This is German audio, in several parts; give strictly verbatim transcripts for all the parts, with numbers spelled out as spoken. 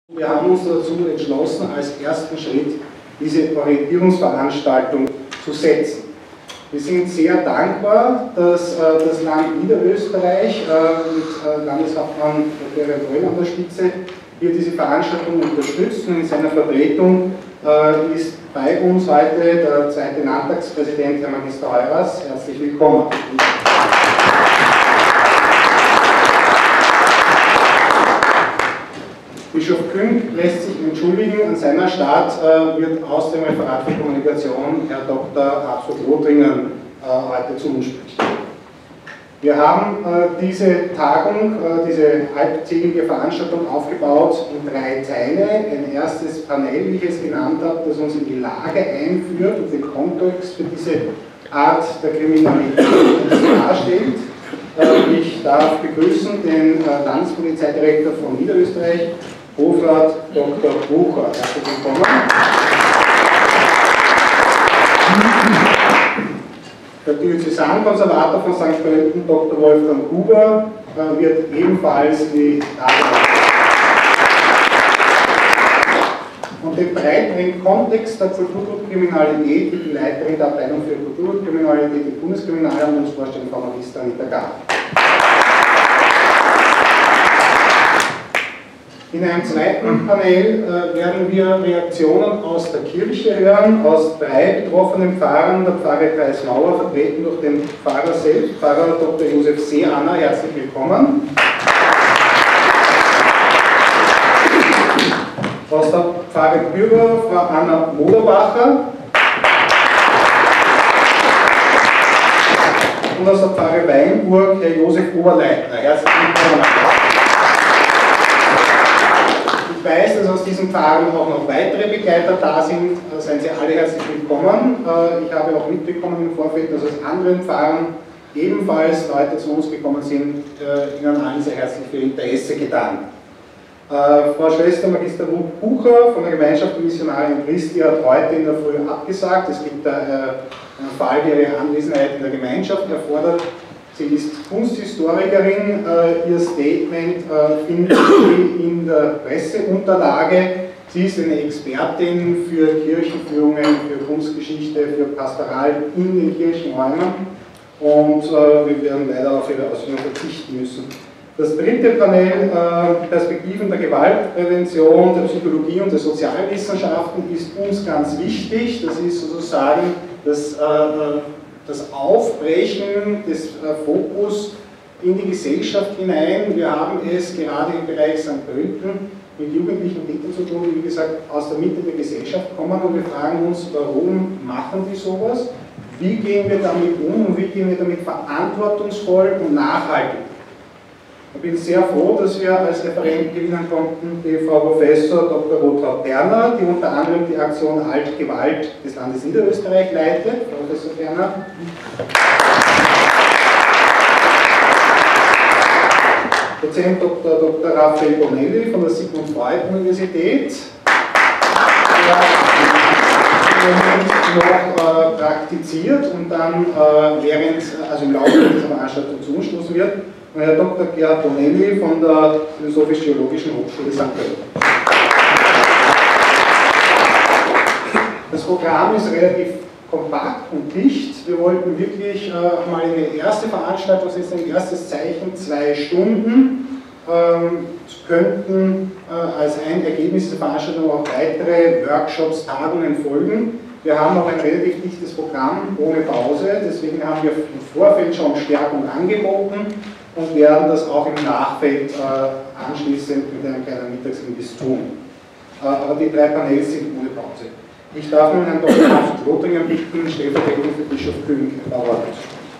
Wir haben uns dazu entschlossen, als ersten Schritt diese Orientierungsveranstaltung zu setzen. Wir sind sehr dankbar, dass äh, das Land Niederösterreich äh, mit äh, Landeshauptmann Gerhard Röll an der Spitze hier diese Veranstaltung unterstützt, und in seiner Vertretung äh, ist bei uns heute der zweite Landtagspräsident, Herr Magister Heuras. Herzlich willkommen. Bischof Küng lässt sich entschuldigen, an seiner Stadt äh, wird aus dem Referat für Kommunikation Herr Doktor Hartmut Lothringen äh, heute zu uns sprechen. Wir haben äh, diese Tagung, äh, diese halbtägige Veranstaltung aufgebaut in drei Teile. Ein erstes Panel, wie ich es genannt habe, das uns in die Lage einführt und den Kontext für diese Art der Kriminalität darstellt. Äh, ich darf begrüßen den äh, Landespolizeidirektor von Niederösterreich, Hofrat Doktor Bucher. Herzlich willkommen. Der Diözesankonservator von Sankt Pölten, Doktor Wolfgang Huber, wird ebenfalls die Rede. Und den breiteren Kontext der Kulturkriminalität, die die Leiterin der Abteilung für Kulturkriminalität im Bundeskriminalamt uns vorstellen, Frau Magister Anita Gart. In einem zweiten Panel äh, werden wir Reaktionen aus der Kirche hören, aus drei betroffenen Pfarrern, der Pfarre Kreismauer, vertreten durch den Pfarrer selbst, Pfarrer Doktor Josef Seehanner. Herzlich willkommen. Aus der Pfarre Bürger, Frau Anna Moderbacher. Und aus der Pfarre Weinburg, Herr Josef Oberleitner. Herzlich willkommen. Ich weiß, dass aus diesen Pfarren auch noch weitere Begleiter da sind, da seien Sie alle herzlich willkommen. Ich habe auch mitbekommen im Vorfeld, dass aus anderen Pfarren ebenfalls Leute zu uns gekommen sind. Ihnen allen sehr herzlich für Ihr Interesse gedankt. Frau Schwester Magister Ruth Bucher von der Gemeinschaft der Missionare Christi hat heute in der Früh abgesagt. Es gibt einen Fall, der ihre Anwesenheit in der Gemeinschaft erfordert. Sie ist Kunsthistorikerin, äh, ihr Statement äh, findet Sie in der Presseunterlage. Sie ist eine Expertin für Kirchenführungen, für Kunstgeschichte, für Pastoral in den Kirchenräumen, und äh, wir werden leider auf ihre Ausführungen verzichten müssen. Das dritte Panel, äh, Perspektiven der Gewaltprävention, der Psychologie und der Sozialwissenschaften, ist uns ganz wichtig. Das ist sozusagen das äh, das Aufbrechen des äh, Fokus in die Gesellschaft hinein. Wir haben es gerade im Bereich Sankt Pölten mit Jugendlichen und Kindern zu tun, die, wie gesagt, aus der Mitte der Gesellschaft kommen, und wir fragen uns, warum machen die sowas? Wie gehen wir damit um und wie gehen wir damit verantwortungsvoll und nachhaltig? Ich bin sehr froh, dass wir als Referent gewinnen konnten die Frau Professor Doktor Rotraud Berner, die unter anderem die Aktion Halt Gewalt des Landes Niederösterreich leitet. Frau Professor Berner. Dozent Doktor Doktor Raphael Bonelli von der Sigmund Freud Universität, der noch äh, praktiziert und dann äh, während, also im Laufe dieser Veranstaltung zu uns stoßen wird. Und Herr Doktor Gerhard Bonelli von der Philosophisch-Theologischen Hochschule Sankt Pölten. Das Programm ist relativ kompakt und dicht. Wir wollten wirklich äh, mal eine erste Veranstaltung setzen, ein erstes Zeichen, zwei Stunden. Ähm, könnten äh, als ein Ergebnis dieser Veranstaltung auch weitere Workshops, Tagungen folgen. Wir haben auch ein relativ dichtes Programm ohne Pause, deswegen haben wir im Vorfeld schon Stärkung angeboten und werden das auch im Nachfeld äh, anschließend mit einem kleinen Mittagsimbiss tun. Äh, aber die drei Panels sind ohne Pause. Ich darf nun Herrn Doktor Hartmut Lothringen bitten, stellvertretend für Bischof Küng, ein paar Worte.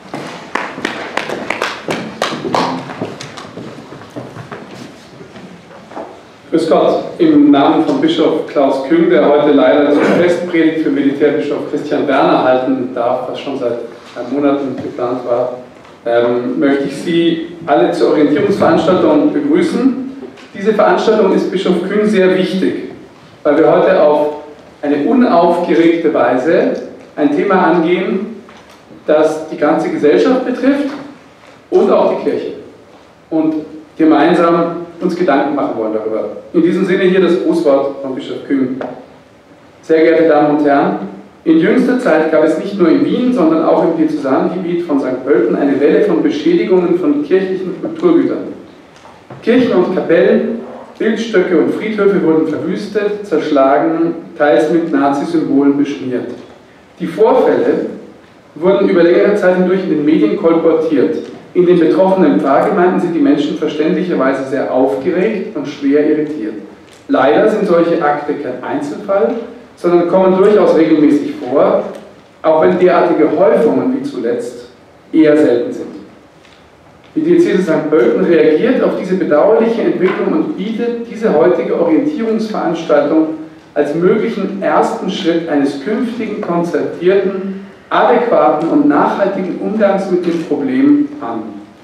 Grüß Gott, im Namen von Bischof Klaus Küng, der heute leider zur Festpredigt für Militärbischof Christian Werner halten darf, was schon seit Monaten geplant war, ähm, möchte ich Sie alle zur Orientierungsveranstaltung begrüßen. Diese Veranstaltung ist Bischof Küng sehr wichtig, weil wir heute auf eine unaufgeregte Weise ein Thema angehen, das die ganze Gesellschaft betrifft und auch die Kirche. Und gemeinsam uns Gedanken machen wollen darüber. In diesem Sinne hier das Grußwort von Bischof Küng. Sehr geehrte Damen und Herren, in jüngster Zeit gab es nicht nur in Wien, sondern auch im Diözesangebiet von Sankt Pölten eine Welle von Beschädigungen von kirchlichen Kulturgütern. Kirchen und Kapellen, Bildstöcke und Friedhöfe wurden verwüstet, zerschlagen, teils mit Nazisymbolen beschmiert. Die Vorfälle wurden über längere Zeit hindurch in den Medien kolportiert. In den betroffenen Pfarrgemeinden sind die Menschen verständlicherweise sehr aufgeregt und schwer irritiert. Leider sind solche Akte kein Einzelfall, sondern kommen durchaus regelmäßig vor, auch wenn derartige Häufungen wie zuletzt eher selten sind. Die Diözese Sankt Pölten reagiert auf diese bedauerliche Entwicklung und bietet diese heutige Orientierungsveranstaltung als möglichen ersten Schritt eines künftigen, konzertierten, adäquaten und nachhaltigen Umgangs mit dem Problem an.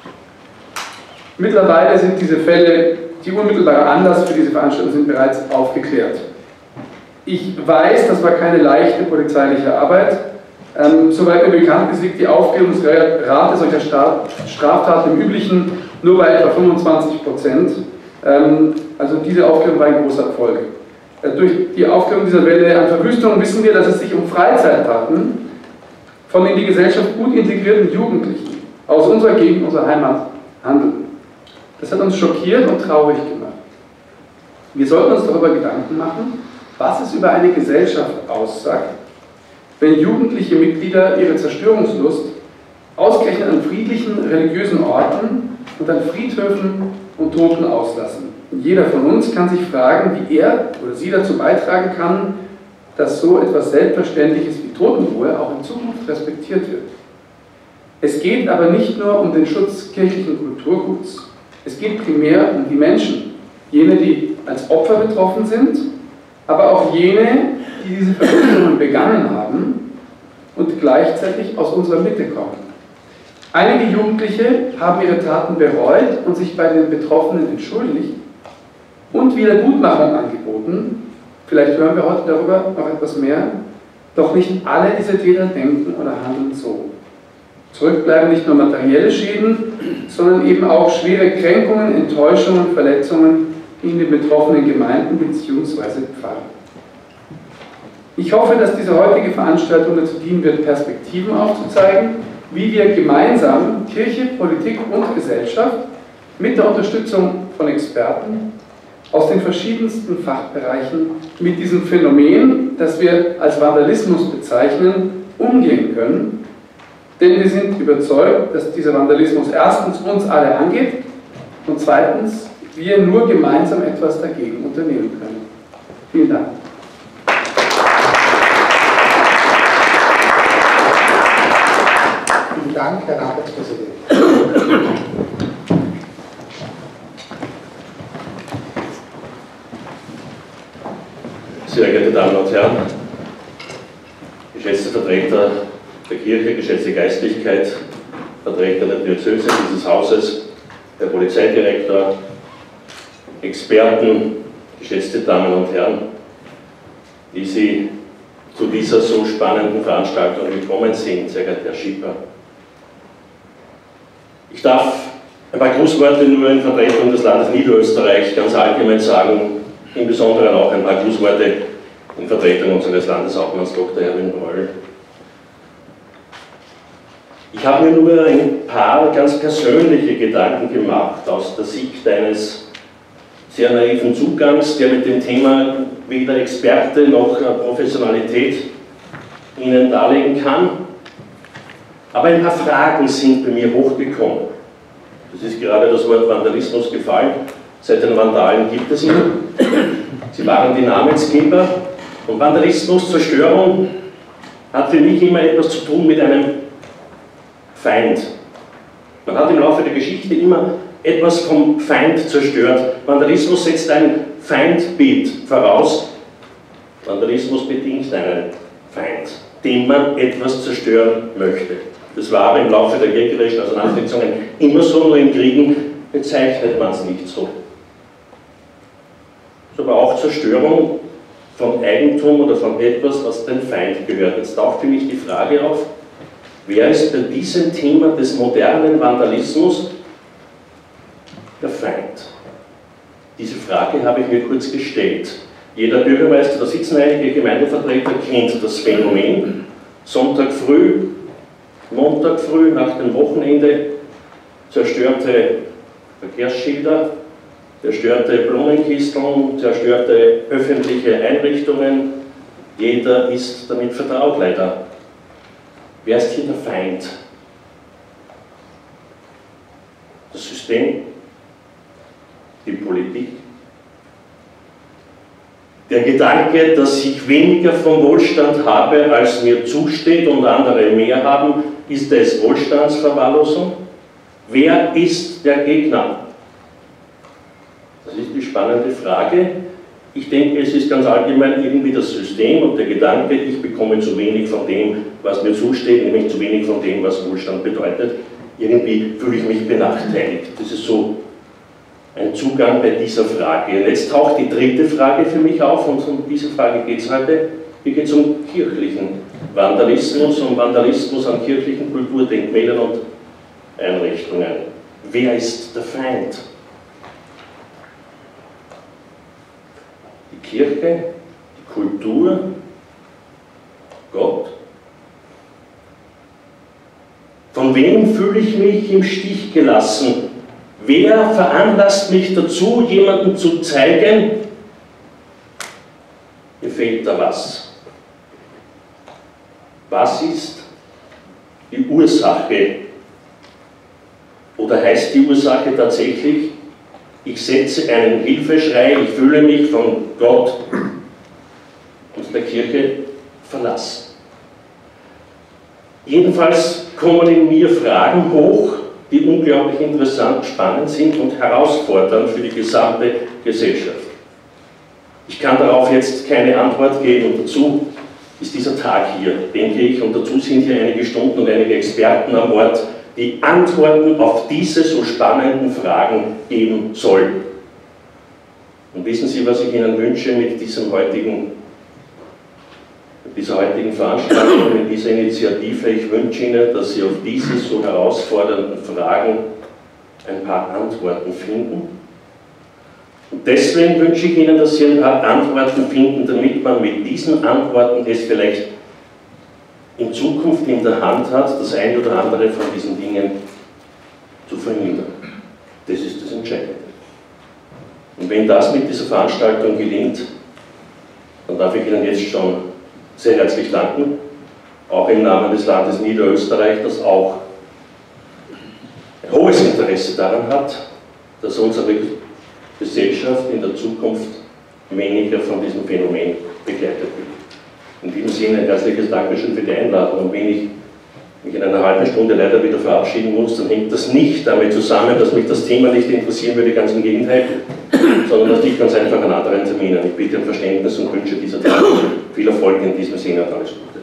Mittlerweile sind diese Fälle, die unmittelbare Anlass für diese Veranstaltung sind bereits aufgeklärt. Ich weiß, das war keine leichte polizeiliche Arbeit. Ähm, soweit mir bekannt ist, liegt die Aufklärungsrate solcher Straftaten im Üblichen nur bei etwa fünfundzwanzig Prozent. Ähm, also diese Aufklärung war ein großer Erfolg. Äh, durch die Aufklärung dieser Welle an Verwüstungen wissen wir, dass es sich um Freizeittaten von in die Gesellschaft gut integrierten Jugendlichen aus unserer Gegend, unserer Heimat handelt. Das hat uns schockiert und traurig gemacht. Wir sollten uns darüber Gedanken machen, was es über eine Gesellschaft aussagt, wenn jugendliche Mitglieder ihre Zerstörungslust ausgerechnet an friedlichen religiösen Orten und an Friedhöfen und Toten auslassen. Und jeder von uns kann sich fragen, wie er oder sie dazu beitragen kann, dass so etwas Selbstverständliches wie Totenruhe auch in Zukunft respektiert wird. Es geht aber nicht nur um den Schutz kirchlichen Kulturguts, es geht primär um die Menschen, jene, die als Opfer betroffen sind, aber auch jene, die diese Verbrechungen begangen haben und gleichzeitig aus unserer Mitte kommen. Einige Jugendliche haben ihre Taten bereut und sich bei den Betroffenen entschuldigt und Wiedergutmachung angeboten. Vielleicht hören wir heute darüber noch etwas mehr. Doch nicht alle diese Täter denken oder handeln so. Zurückbleiben nicht nur materielle Schäden, sondern eben auch schwere Kränkungen, Enttäuschungen, Verletzungen in den betroffenen Gemeinden bzw. Pfarren. Ich hoffe, dass diese heutige Veranstaltung dazu dienen wird, Perspektiven aufzuzeigen, wie wir gemeinsam Kirche, Politik und Gesellschaft mit der Unterstützung von Experten aus den verschiedensten Fachbereichen mit diesem Phänomen, das wir als Vandalismus bezeichnen, umgehen können. Denn wir sind überzeugt, dass dieser Vandalismus erstens uns alle angeht und zweitens wir nur gemeinsam etwas dagegen unternehmen können. Vielen Dank. Vielen Dank, Herr Ratspräsident. Sehr geehrte Damen und Herren, geschätzte Vertreter der Kirche, geschätzte Geistlichkeit, Vertreter der Diözese dieses Hauses, der Polizeidirektor, Experten, geschätzte Damen und Herren, die Sie zu dieser so spannenden Veranstaltung gekommen sind, sehr geehrter Herr Schipper. Ich darf ein paar Grußworte nur in Vertretung des Landes Niederösterreich ganz allgemein sagen, im Besonderen auch ein paar Grußworte in Vertretung unseres Landeshauptmanns Doktor Erwin Broll. Ich habe mir nur ein paar ganz persönliche Gedanken gemacht aus der Sicht eines sehr naiven Zugangs, der mit dem Thema weder Experte noch Professionalität Ihnen darlegen kann. Aber ein paar Fragen sind bei mir hochgekommen. Das ist gerade das Wort Vandalismus gefallen. Seit den Vandalen gibt es ihn. Sie waren die Namensgeber. Und Vandalismus, Zerstörung, hat für mich immer etwas zu tun mit einem Feind. Man hat im Laufe der Geschichte immer etwas vom Feind zerstört. Vandalismus setzt ein Feindbild voraus. Vandalismus bedingt einen Feind, dem man etwas zerstören möchte. Das war aber im Laufe der kriegerischen Auseinandersetzungen immer so, nur in Kriegen bezeichnet man es nicht so. Es ist aber auch Zerstörung von Eigentum oder von etwas, was dem Feind gehört. Jetzt taucht für mich die Frage auf, wer ist bei diesem Thema des modernen Vandalismus der Feind? Diese Frage habe ich mir kurz gestellt. Jeder Bürgermeister, da sitzen einige Gemeindevertreter, kennt das Phänomen. Sonntag früh, Montag früh, nach dem Wochenende, zerstörte Verkehrsschilder, zerstörte Blumenkisteln, zerstörte öffentliche Einrichtungen. Jeder ist damit vertraut, leider. Wer ist hier der Feind? Das System? Die Politik? Der Gedanke, dass ich weniger vom Wohlstand habe, als mir zusteht und andere mehr haben, ist es Wohlstandsverwahrlosung? Wer ist der Gegner? Das ist die spannende Frage. Ich denke, es ist ganz allgemein irgendwie das System und der Gedanke, ich bekomme zu wenig von dem, was mir zusteht, nämlich zu wenig von dem, was Wohlstand bedeutet. Irgendwie fühle ich mich benachteiligt. Das ist so ein Zugang bei dieser Frage. Und jetzt taucht die dritte Frage für mich auf, und um diese Frage geht es heute. Hier geht es um kirchlichen Vandalismus, um Vandalismus an kirchlichen Kulturdenkmälern und Einrichtungen. Wer ist der Feind? Die Kirche, die Kultur, Gott? Von wem fühle ich mich im Stich gelassen? Wer veranlasst mich dazu, jemandem zu zeigen, mir fehlt da was? Was ist die Ursache? Oder heißt die Ursache tatsächlich, ich setze einen Hilfeschrei, ich fühle mich von Gott und der Kirche verlassen? Jedenfalls kommen in mir Fragen hoch, die unglaublich interessant, spannend sind und herausfordernd für die gesamte Gesellschaft. Ich kann darauf jetzt keine Antwort geben, und dazu ist dieser Tag hier, denke ich, und dazu sind hier einige Stunden und einige Experten am Ort, die Antworten auf diese so spannenden Fragen geben sollen. Und wissen Sie, was ich Ihnen wünsche mit diesem heutigen Mit dieser heutigen Veranstaltung, mit dieser Initiative? Ich wünsche Ihnen, dass Sie auf diese so herausfordernden Fragen ein paar Antworten finden. Und deswegen wünsche ich Ihnen, dass Sie ein paar Antworten finden, damit man mit diesen Antworten es vielleicht in Zukunft in der Hand hat, das eine oder andere von diesen Dingen zu verhindern. Das ist das Entscheidende. Und wenn das mit dieser Veranstaltung gelingt, dann darf ich Ihnen jetzt schon sehr herzlich danken, auch im Namen des Landes Niederösterreich, das auch ein hohes Interesse daran hat, dass unsere Gesellschaft in der Zukunft weniger von diesem Phänomen begleitet wird. In diesem Sinne ein herzliches Dankeschön für die Einladung. Und wenn ich mich in einer halben Stunde leider wieder verabschieden muss, dann hängt das nicht damit zusammen, dass mich das Thema nicht interessieren würde, ganz im Gegenteil, sondern das liegt ganz einfach an anderen Terminen. Ich bitte um Verständnis und wünsche dieser Tag viel Erfolg in diesem Sinne und alles Gute.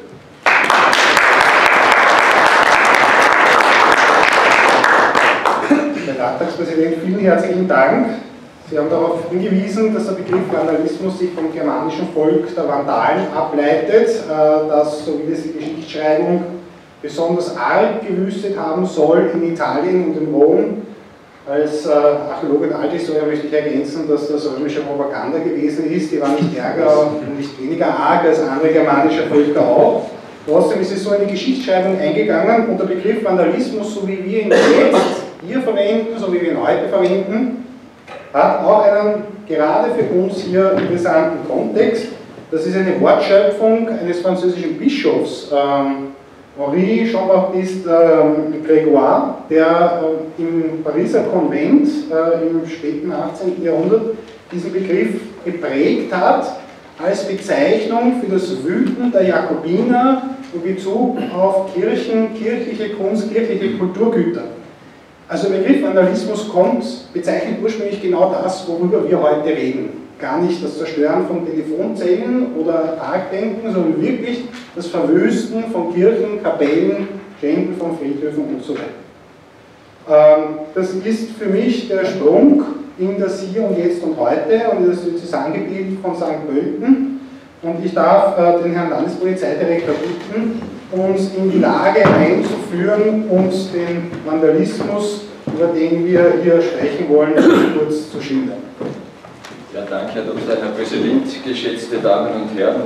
Herr Landtagspräsident, vielen herzlichen Dank. Sie haben darauf hingewiesen, dass der Begriff Vandalismus sich vom germanischen Volk der Vandalen ableitet, das, so wie das die Geschichtsschreibung besonders arg gewüstet haben soll in Italien und in Rom. Als äh, Archäologe und Althistoriker möchte ich ergänzen, dass das römische Propaganda gewesen ist. Die war nicht ärger und nicht weniger arg als andere germanische Völker auch. Trotzdem ist es so in die Geschichtsschreibung eingegangen und der Begriff Vandalismus, so wie wir ihn jetzt hier verwenden, so wie wir ihn heute verwenden, hat auch einen gerade für uns hier interessanten Kontext. Das ist eine Wortschöpfung eines französischen Bischofs, ähm, Henri Jean-Baptiste äh, Grégoire, der äh, im Pariser Konvent äh, im späten achtzehnten Jahrhundert diesen Begriff geprägt hat, als Bezeichnung für das Wüten der Jakobiner in Bezug auf Kirchen, kirchliche Kunst, kirchliche Kulturgüter. Also der Begriff Vandalismus kommt, bezeichnet ursprünglich genau das, worüber wir heute reden. Gar nicht das Zerstören von Telefonzellen oder Parkbänken, sondern wirklich das Verwüsten von Kirchen, Kapellen, Schenken von Friedhöfen und so weiter. Das ist für mich der Sprung in das Hier und Jetzt und Heute und in das Diözesangebiet von Sankt Pölten. Und ich darf den Herrn Landespolizeidirektor bitten, uns in die Lage einzuführen und den Vandalismus, über den wir hier sprechen wollen, kurz zu schildern. Ja, danke, Herr Doktor, Herr Präsident, geschätzte Damen und Herren.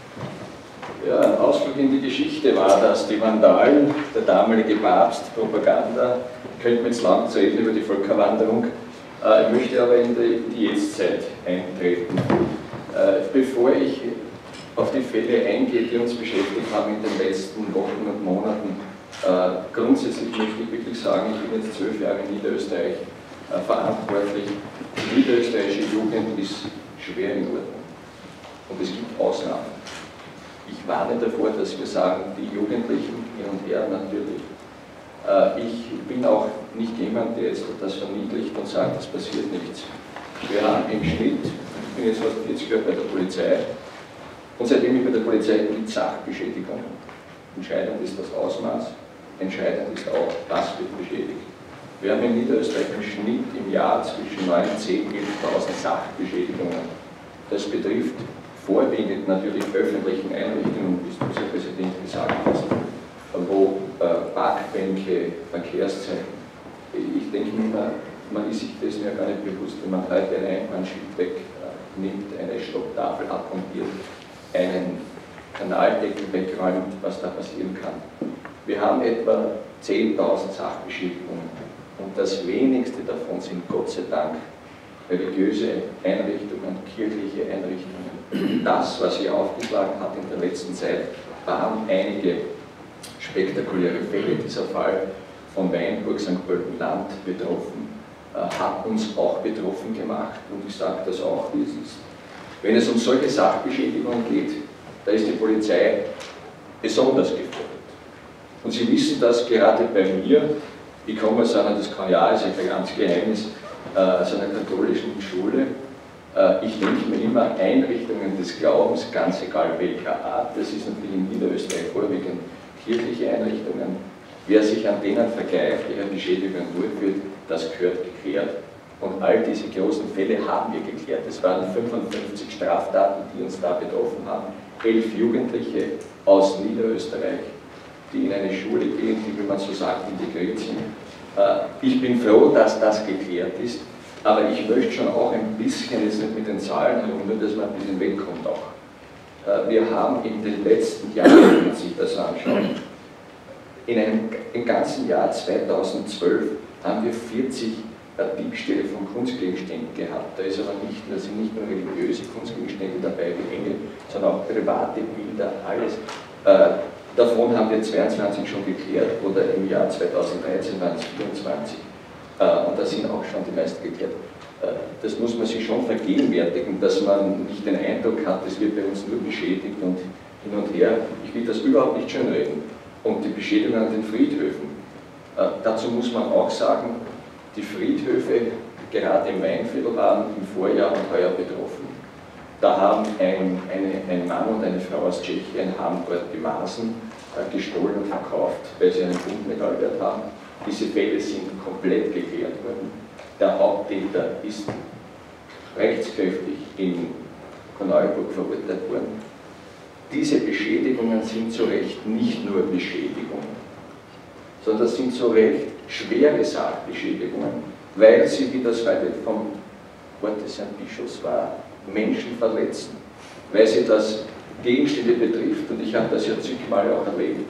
Ja, ein Ausflug in die Geschichte war das, die Vandalen, der damalige Papst, Propaganda. Könnten wir jetzt lang zu reden über die Völkerwanderung. Äh, ich möchte aber in die, in die Jetztzeit eintreten. Äh, bevor ich auf die Fälle eingehe, die uns beschäftigt haben in den letzten Wochen und Monaten, äh, grundsätzlich möchte ich wirklich sagen, ich bin jetzt zwölf Jahre in Niederösterreich äh, verantwortlich. Die niederösterreichische Jugend ist schwer in Ordnung. Und es gibt Ausnahmen. Ich warne davor, dass wir sagen, die Jugendlichen hin und her natürlich. Äh, ich bin auch nicht jemand, der jetzt das verniedlicht und sagt, es passiert nichts. Wir haben im Schnitt, ich bin jetzt fast vierzig Jahre bei der Polizei, und seitdem ich bei der Polizei bin, Sachbeschädigung. Entscheidend ist das Ausmaß, entscheidend ist auch, was wird beschädigt. Wir haben in Niederösterreich im Schnitt im Jahr zwischen neun, zehn, elftausend Sachbeschädigungen. Das betrifft vorwiegend natürlich öffentlichen Einrichtungen, wie es unser Präsident gesagt hat, wo äh, Parkbänke, Verkehrszeichen. Ich denke immer, man ist sich dessen ja gar nicht bewusst, wenn man heute ein Einbahnschild wegnimmt, eine Stopptafel abmontiert, einen Kanaldeckel wegräumt, was da passieren kann. Wir haben etwa zehntausend Sachbeschädigungen und das wenigste davon sind Gott sei Dank religiöse Einrichtungen, kirchliche Einrichtungen. Das, was hier aufgeschlagen hat in der letzten Zeit, waren einige spektakuläre Fälle. Dieser Fall von Weinburg, Sankt Pölten-Land betroffen, äh, hat uns auch betroffen gemacht und ich sage das auch, wie es ist. Wenn es um solche Sachbeschädigungen geht, da ist die Polizei besonders gefordert. Und Sie wissen das gerade bei mir, ich komme aus einer, das kann ja, ist ja kein ganz Geheimnis, aus einer katholischen Schule. Ich denke mir immer, Einrichtungen des Glaubens, ganz egal welcher Art, das ist natürlich in Niederösterreich vorwiegend kirchliche Einrichtungen. Wer sich an denen vergreift, der Beschädigungen durchführt, das gehört geklärt. Und all diese großen Fälle haben wir geklärt. Es waren fünfundfünfzig Straftaten, die uns da betroffen haben. Elf Jugendliche aus Niederösterreich, die in eine Schule gehen, die, wie man so sagt, integriert sind. Ich bin froh, dass das geklärt ist, aber ich möchte schon auch ein bisschen, jetzt nicht mit den Zahlen herum, nur dass man ein bisschen wegkommt auch. Wir haben in den letzten Jahren, wenn man sich das anschaut, in einem im ganzen Jahr zweitausendzwölf haben wir vierzig Diebstähle von Kunstgegenständen gehabt. Da ist aber nicht, da sind nicht nur religiöse Kunstgegenstände dabei, wie Engel, sondern auch private Bilder, alles. Äh, davon haben wir zweiundzwanzig schon geklärt, oder im Jahr zweitausenddreizehn waren es vierundzwanzig. Äh, und da sind auch schon die meisten geklärt. Äh, das muss man sich schon vergegenwärtigen, dass man nicht den Eindruck hat, es wird bei uns nur beschädigt und hin und her. Ich will das überhaupt nicht schönreden. Und die Beschädigungen an den Friedhöfen. Äh, dazu muss man auch sagen, die Friedhöfe, gerade im Weinviertel, waren im Vorjahr und heuer betroffen. Da haben ein, eine, ein Mann und eine Frau aus Tschechien haben dort die Maßen äh, gestohlen und verkauft, weil sie einen Buntmetallwert haben. Diese Fälle sind komplett geklärt worden. Der Haupttäter ist rechtskräftig in Korneuburg verurteilt worden. Diese Beschädigungen sind zu Recht nicht nur Beschädigungen, sondern das sind zu Recht schwere Sachbeschädigungen, weil sie, wie das heute vom Wort des Herrn Bischofs war, Menschen verletzen, weil sie das Gegenstände betrifft, und ich habe das ja zigmal auch erlebt,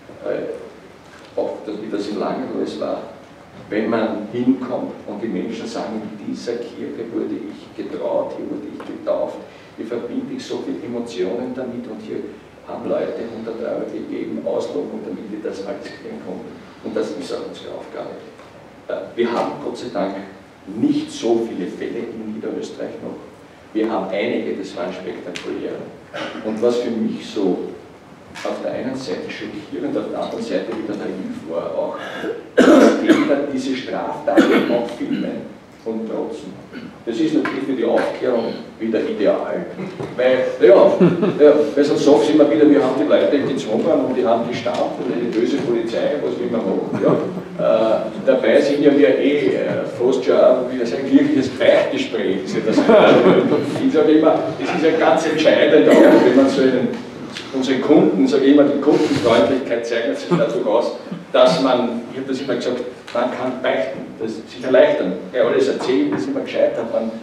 äh, auch wie das in Langenlois war, wenn man hinkommt und die Menschen sagen, in dieser Kirche wurde ich getraut, hier wurde ich getauft, hier verbinde ich so viele Emotionen damit und hier haben Leute hundert Euro gegeben, Auslobung, damit wir das alles klären konnten. Und das ist auch unsere Aufgabe. Wir haben Gott sei Dank nicht so viele Fälle in Niederösterreich noch. Wir haben einige, das waren spektakuläre. Und was für mich so auf der einen Seite schockierend, auf der anderen Seite wieder naiv war, auch, dass Täter diese Straftaten auch filmen und trotzen. Das ist natürlich für die Aufklärung wieder ideal, weil, ja, ja, weil sonst sagen sie immer wieder, wir haben die Leute gezwungen und die haben gestanden und eine böse Polizei, was will man machen. Ja. Äh, dabei sind ja wir eh äh, fast schon wie das ein kirchliches Beichtgespräch. Ist ja das, ich sage immer, es ist ja ganz entscheidend, auch wenn man so einen, unseren Kunden, sage ich immer, die Kundenfreundlichkeit zeichnet sich dadurch aus, dass man, ich habe das immer gesagt, man kann beichten, das sich erleichtern. Ja, alles erzählen, das ist immer gescheitert. Man,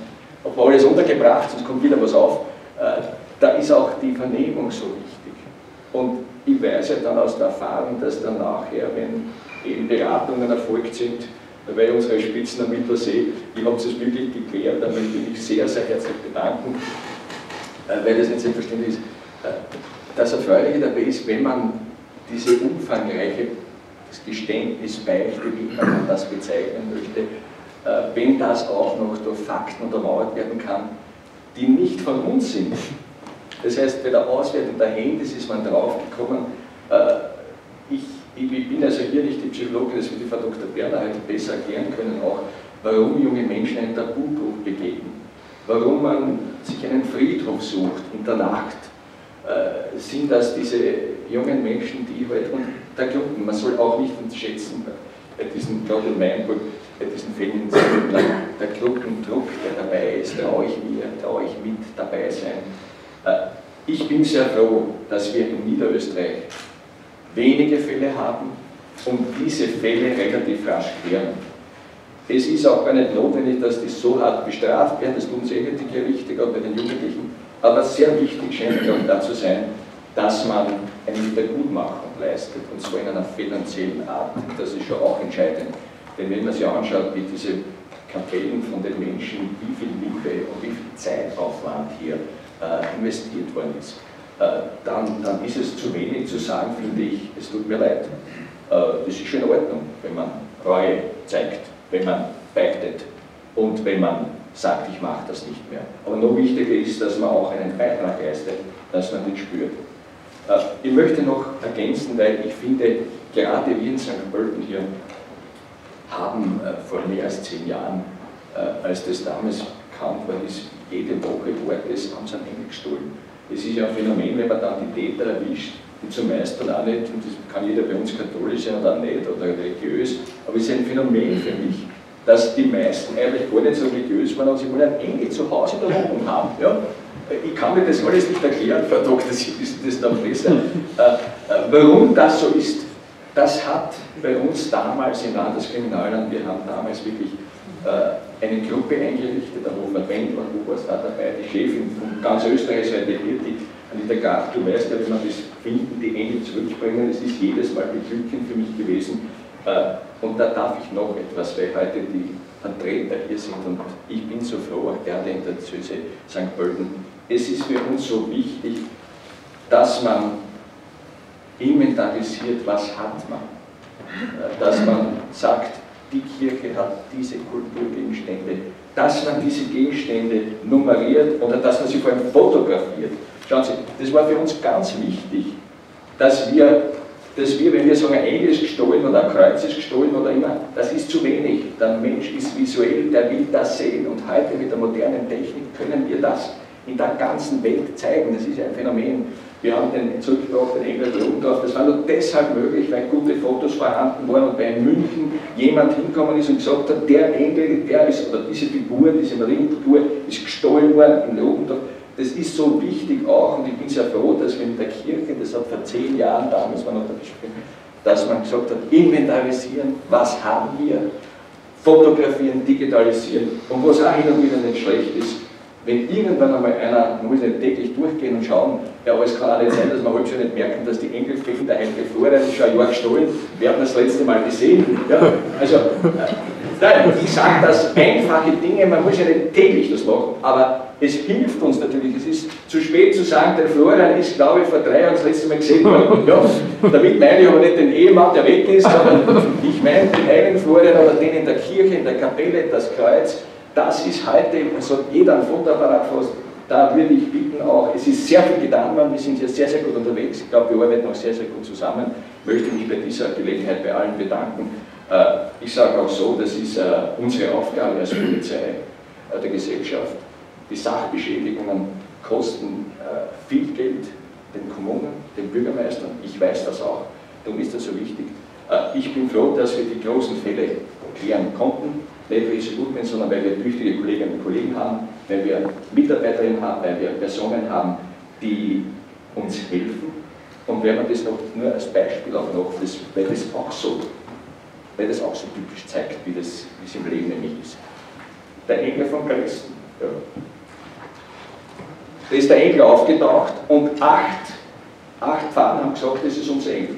ob man alles untergebracht, sonst kommt wieder was auf. Äh, da ist auch die Vernehmung so wichtig. Und ich weiß ja dann aus der Erfahrung, dass dann nachher, wenn eben Beratungen erfolgt sind, weil ich unsere Spitzenermittler sehe, ich habe es wirklich geklärt, da möchte ich mich sehr, sehr herzlich bedanken, äh, weil das nicht selbstverständlich ist. Äh, das Erfreuliche dabei ist, wenn man diese umfangreiche das Geständnis, Beichte, wie man das bezeichnen möchte, äh, wenn das auch noch durch Fakten untermauert werden kann, die nicht von uns sind. Das heißt, bei der Auswertung der Handys ist man draufgekommen, äh, ich, ich bin also hier nicht die Psychologin, das wird die Frau Doktor Berner heute besser erklären können, auch warum junge Menschen einen Tabubruch begehen, warum man sich einen Friedhof sucht in der Nacht, äh, sind das diese jungen Menschen, die halt, und der Klumpen, man soll auch nicht unterschätzen, bei diesem, gerade in Mainburg, bei diesen Fällen, der Klumpendruck, der dabei ist, traue ich mir, traue ich mit dabei sein. Ich bin sehr froh, dass wir in Niederösterreich wenige Fälle haben und diese Fälle relativ rasch klären. Es ist auch gar nicht notwendig, dass die so hart bestraft werden, das tun sie eh die Gerichte, gerade bei den Jugendlichen, aber sehr wichtig scheint mir auch dazu sein, dass man eine Wiedergutmachung leistet, und zwar in einer finanziellen Art. Das ist schon auch entscheidend, denn wenn man sich anschaut, wie diese Kapellen von den Menschen, wie viel Liebe und wie viel Zeitaufwand hier äh, investiert worden ist, äh, dann, dann ist es zu wenig zu sagen, finde ich, es tut mir leid. Äh, das ist schon in Ordnung, wenn man Reue zeigt, wenn man beichtet und wenn man sagt, ich mache das nicht mehr. Aber noch wichtiger ist, dass man auch einen Beitrag leistet, dass man den spürt. Ich möchte noch ergänzen, weil ich finde, gerade wir in Sankt Pölten hier haben äh, vor mehr als zehn Jahren, äh, als das damals bekannt war, ist jede Woche Wort des haben sie einen Engel gestohlen. Es ist ja ein Phänomen, wenn man dann die Täter erwischt, die zumeist dann auch nicht, und das kann jeder bei uns katholisch sein oder nicht oder religiös, aber es ist ein Phänomen für mich, dass die meisten eigentlich gar nicht so religiös waren, aber sie wollen einen Engel zu Hause in der Wohnung haben. Ja? Ich kann mir das alles nicht erklären, Frau Doktor, Sie wissen das dann besser. Äh, äh, warum das so ist, das hat bei uns damals im Landeskriminalamt, wir haben damals wirklich äh, eine Gruppe eingerichtet, der Hofrat Wendler, du warst da dabei, die Chefin von ganz Österreich, so die Anita Graf, du weißt ja, wenn man das finden, die Engel zurückbringen, es ist jedes Mal beglückend für mich gewesen. Äh, und da darf ich noch etwas, weil heute die Vertreter hier sind und ich bin so froh, auch gerade in der Diözese Sankt Pölten. Es ist für uns so wichtig, dass man inventarisiert, was hat man. Dass man sagt, die Kirche hat diese Kulturgegenstände, dass man diese Gegenstände nummeriert oder dass man sie vor allem fotografiert. Schauen Sie, das war für uns ganz wichtig, dass wir, dass wir, wenn wir sagen, ein Engel ist gestohlen oder ein Kreuz ist gestohlen oder immer, das ist zu wenig. Der Mensch ist visuell, der will das sehen und heute mit der modernen Technik können wir das in der ganzen Welt zeigen. Das ist ein Phänomen. Wir haben den zurückgebracht, den Engel Ludendorff. Das war nur deshalb möglich, weil gute Fotos vorhanden waren und bei München jemand hingekommen ist und gesagt hat, der Engel, der ist, oder diese Figur, diese Marienfigur ist gestohlen worden in Ludendorff. Das ist so wichtig auch, und ich bin sehr froh, dass wir in der Kirche, das hat vor zehn Jahren, damals war noch der Bischof, dass man gesagt hat, inventarisieren, was haben wir, fotografieren, digitalisieren, und was auch hin und wieder nicht schlecht ist, wenn irgendwann einmal einer, man muss nicht täglich durchgehen und schauen, ja, aber es kann auch nicht sein, dass man heute schon nicht merken, dass die Engelflächen der Heilige Florian ist schon ein Jahr gestohlen, wir haben das letzte Mal gesehen. Ja, also, äh, nein, ich sage das, einfache Dinge, man muss ja nicht täglich das machen, aber es hilft uns natürlich. Es ist zu spät zu sagen, der Florian ist, glaube ich, vor drei Jahren das letzte Mal gesehen worden. Ja, damit meine ich aber nicht den Ehemann, der weg ist, sondern ich meine den heiligen Florian oder den in der Kirche, in der Kapelle, das Kreuz. Das ist heute, also jeder ein Fotoapparat fast, da würde ich bitten auch, es ist sehr viel getan worden, wir sind hier sehr, sehr gut unterwegs, ich glaube, wir arbeiten auch sehr, sehr gut zusammen, ich möchte mich bei dieser Gelegenheit bei allen bedanken. Ich sage auch so, das ist unsere Aufgabe als Polizei der Gesellschaft. Die Sachbeschädigungen kosten viel Geld den Kommunen, den Bürgermeistern, ich weiß das auch, darum ist das so wichtig. Ich bin froh, dass wir die großen Fälle klären konnten. Nicht weil ich so gut bin, sondern weil wir tüchtige Kolleginnen und Kollegen haben, weil wir Mitarbeiterinnen haben, weil wir Personen haben, die uns helfen. Und wenn man das noch nur als Beispiel auch noch, das, weil, das auch so, weil das auch so typisch zeigt, wie, das, wie es im Leben nämlich ist. Der Engel von Dresden, Ja. Da ist der Enkel aufgetaucht und acht, acht Pfarrer haben gesagt, das ist unser Enkel.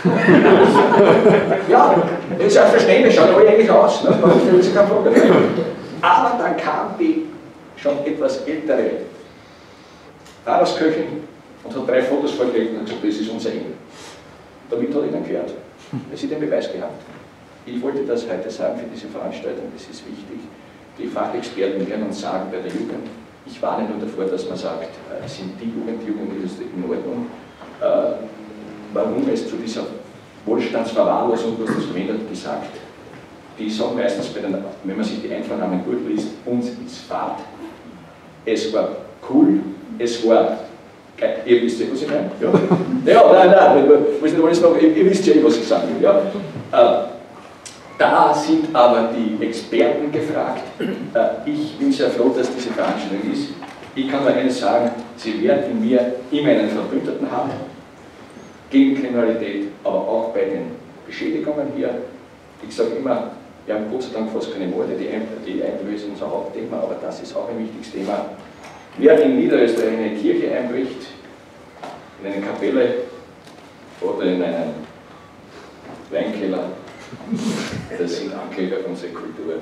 Ja, das ist ja verständlich, schaut aber eigentlich aus, ne? Das ist kein Problem. Aber dann kam die schon etwas ältere Pfarrersköchin und hat drei Fotos vorgelegt und gesagt, das ist unser Engel. Damit hat ich dann gehört, dass sie den Beweis gehabt. Ich wollte das heute sagen für diese Veranstaltung, das ist wichtig. Die Fachexperten werden uns sagen bei der Jugend, ich warne nur davor, dass man sagt, äh, sind die Jugend, die Jugend ist in Ordnung, äh, warum es zu dieser Wohlstandsverwahrlosung, du hast das verwendet, gesagt, die sagen meistens, bei den, wenn man sich die Einvernahmen durchliest, uns ist Fahrt. Es war cool, es war geil. Ihr wisst ja, was ich meine? Ja, ja nein, nein, muss nicht alles noch, ihr, ihr wisst ja, was ich sagen will. Ja. Äh, da sind aber die Experten gefragt. Äh, ich bin sehr froh, dass diese Veranstaltung ist. Ich kann nur eines sagen, sie werden in mir immer einen Verbündeten haben, gegen Kriminalität, aber auch bei den Beschädigungen hier. Ich sage immer, wir haben Gott sei Dank fast keine Morde, die, die Einbrechen ist unser Hauptthema, aber das ist auch ein wichtiges Thema. Wer in Niederösterreich in eine Kirche einbricht, in eine Kapelle oder in einen Weinkeller, das sind Ankläger auf unsere Kultur.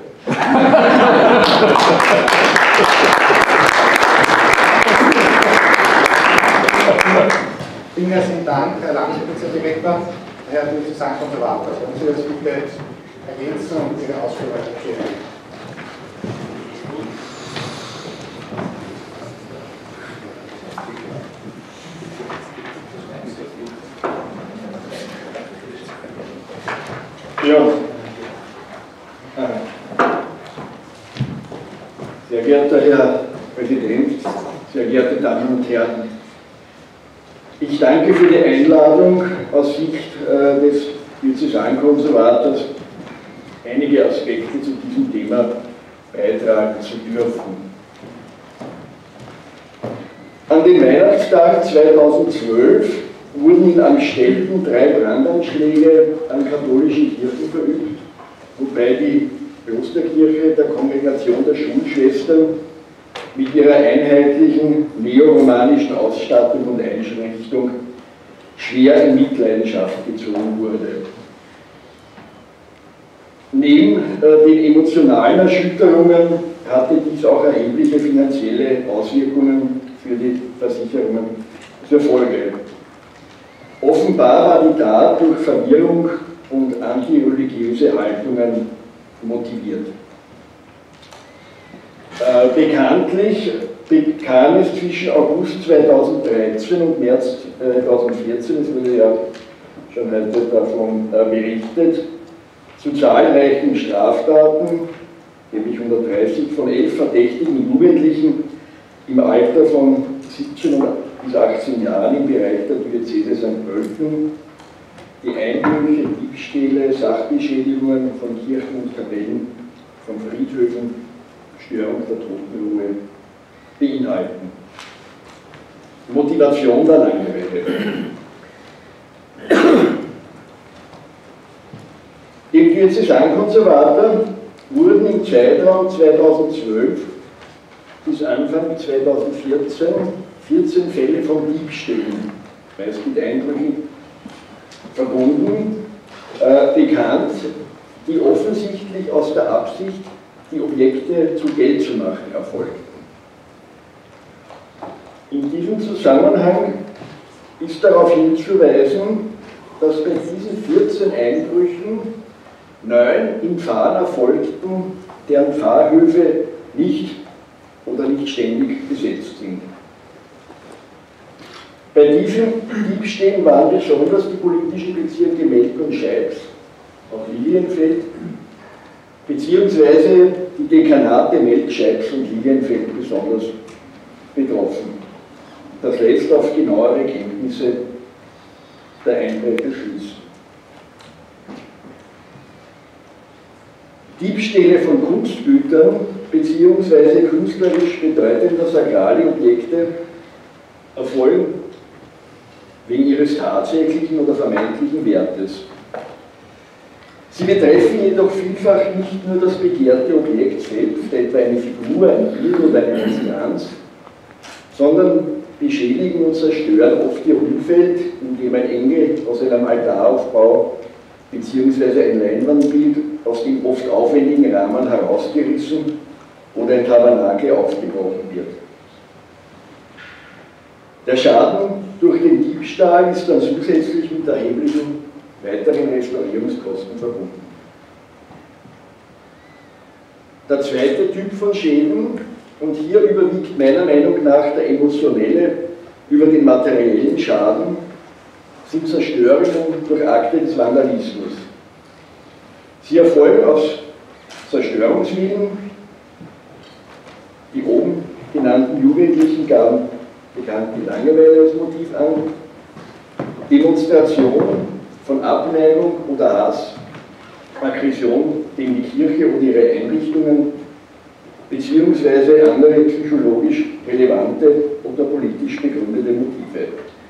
Vielen herzlichen Dank, Herr Landespolizeidirektor, Herr Diözesankonservator. Können Sie das bitte ergänzen und Ihre Ausführungen erklären? Ja, sehr geehrter Herr Präsident, sehr geehrte Damen und Herren, ich danke für die Einladung aus Sicht äh, des Diözesankonservators, einige Aspekte zu diesem Thema beitragen zu dürfen. An den Weihnachtstagen zweitausendzwölf wurden in Amstetten drei Brandanschläge an katholischen Kirchen verübt, wobei die Klosterkirche der Kongregation der Schulschwestern mit ihrer einheitlichen neoromanischen Ausstattung und Einrichtung schwer in Mitleidenschaft gezogen wurde. Neben äh, den emotionalen Erschütterungen hatte dies auch erhebliche finanzielle Auswirkungen für die Versicherungen zur Folge. Offenbar war die Tat durch Verwirrung und antireligiöse Haltungen motiviert. Äh, bekanntlich bekam es zwischen August zweitausenddreizehn und März zweitausendvierzehn, es wurde ja schon heute davon äh, berichtet, zu zahlreichen Straftaten, nämlich hundertdreißig, von elf verdächtigen Jugendlichen im Alter von siebzehn bis achtzehn Jahren im Bereich der Diözese Sankt Pölten, die Einbrüche, Diebstähle, Sachbeschädigungen von Kirchen und Kapellen, von Friedhöfen, Störung der Totenruhe beinhalten. Motivation der Langeweile. Dem Diözesankonservator wurden im Zeitraum zweitausendzwölf bis Anfang zweitausendvierzehn vierzehn Fälle von Diebstählen, meist mit Einbrüchen, verbunden, äh, bekannt, die offensichtlich aus der Absicht, die Objekte zu Geld zu machen, erfolgten. In diesem Zusammenhang ist darauf hinzuweisen, dass bei diesen vierzehn Einbrüchen neun in Pfarren erfolgten, deren Pfarrhöfe nicht oder nicht ständig besetzt sind. Bei diesen Diebstählen waren besonders die politischen Bezirke Melk und Scheibbs, auch Lilienfeld, beziehungsweise die Dekanate Melk, Scheibbs und Lilienfeld besonders betroffen. Das lässt auf genauere Kenntnisse der Einbrecher schließen. Diebstähle von Kunstgütern bzw. künstlerisch bedeutender sakrale Objekte erfolgen wegen ihres tatsächlichen oder vermeintlichen Wertes. Sie betreffen jedoch vielfach nicht nur das begehrte Objekt selbst, etwa eine Figur, ein Bild oder eine Resonanz, sondern beschädigen und zerstören oft ihr Umfeld, indem ein Engel aus einem Altaraufbau bzw. ein Leinwandbild aus dem oft aufwendigen Rahmen herausgerissen oder ein Tabernakel aufgebrochen wird. Der Schaden durch den Diebstahl ist dann zusätzlich mit erheblichen weiteren Restaurierungskosten verbunden. Der zweite Typ von Schäden, und hier überwiegt meiner Meinung nach der emotionelle über den materiellen Schaden, sind Zerstörungen durch Akte des Vandalismus. Sie erfolgen aus Zerstörungswillen. Die oben genannten Jugendlichen gaben bekannt die Langeweile als Motiv an. Demonstration von Abneigung oder Hass, Aggression gegen die Kirche oder ihre Einrichtungen, beziehungsweise andere psychologisch relevante oder politisch begründete Motive.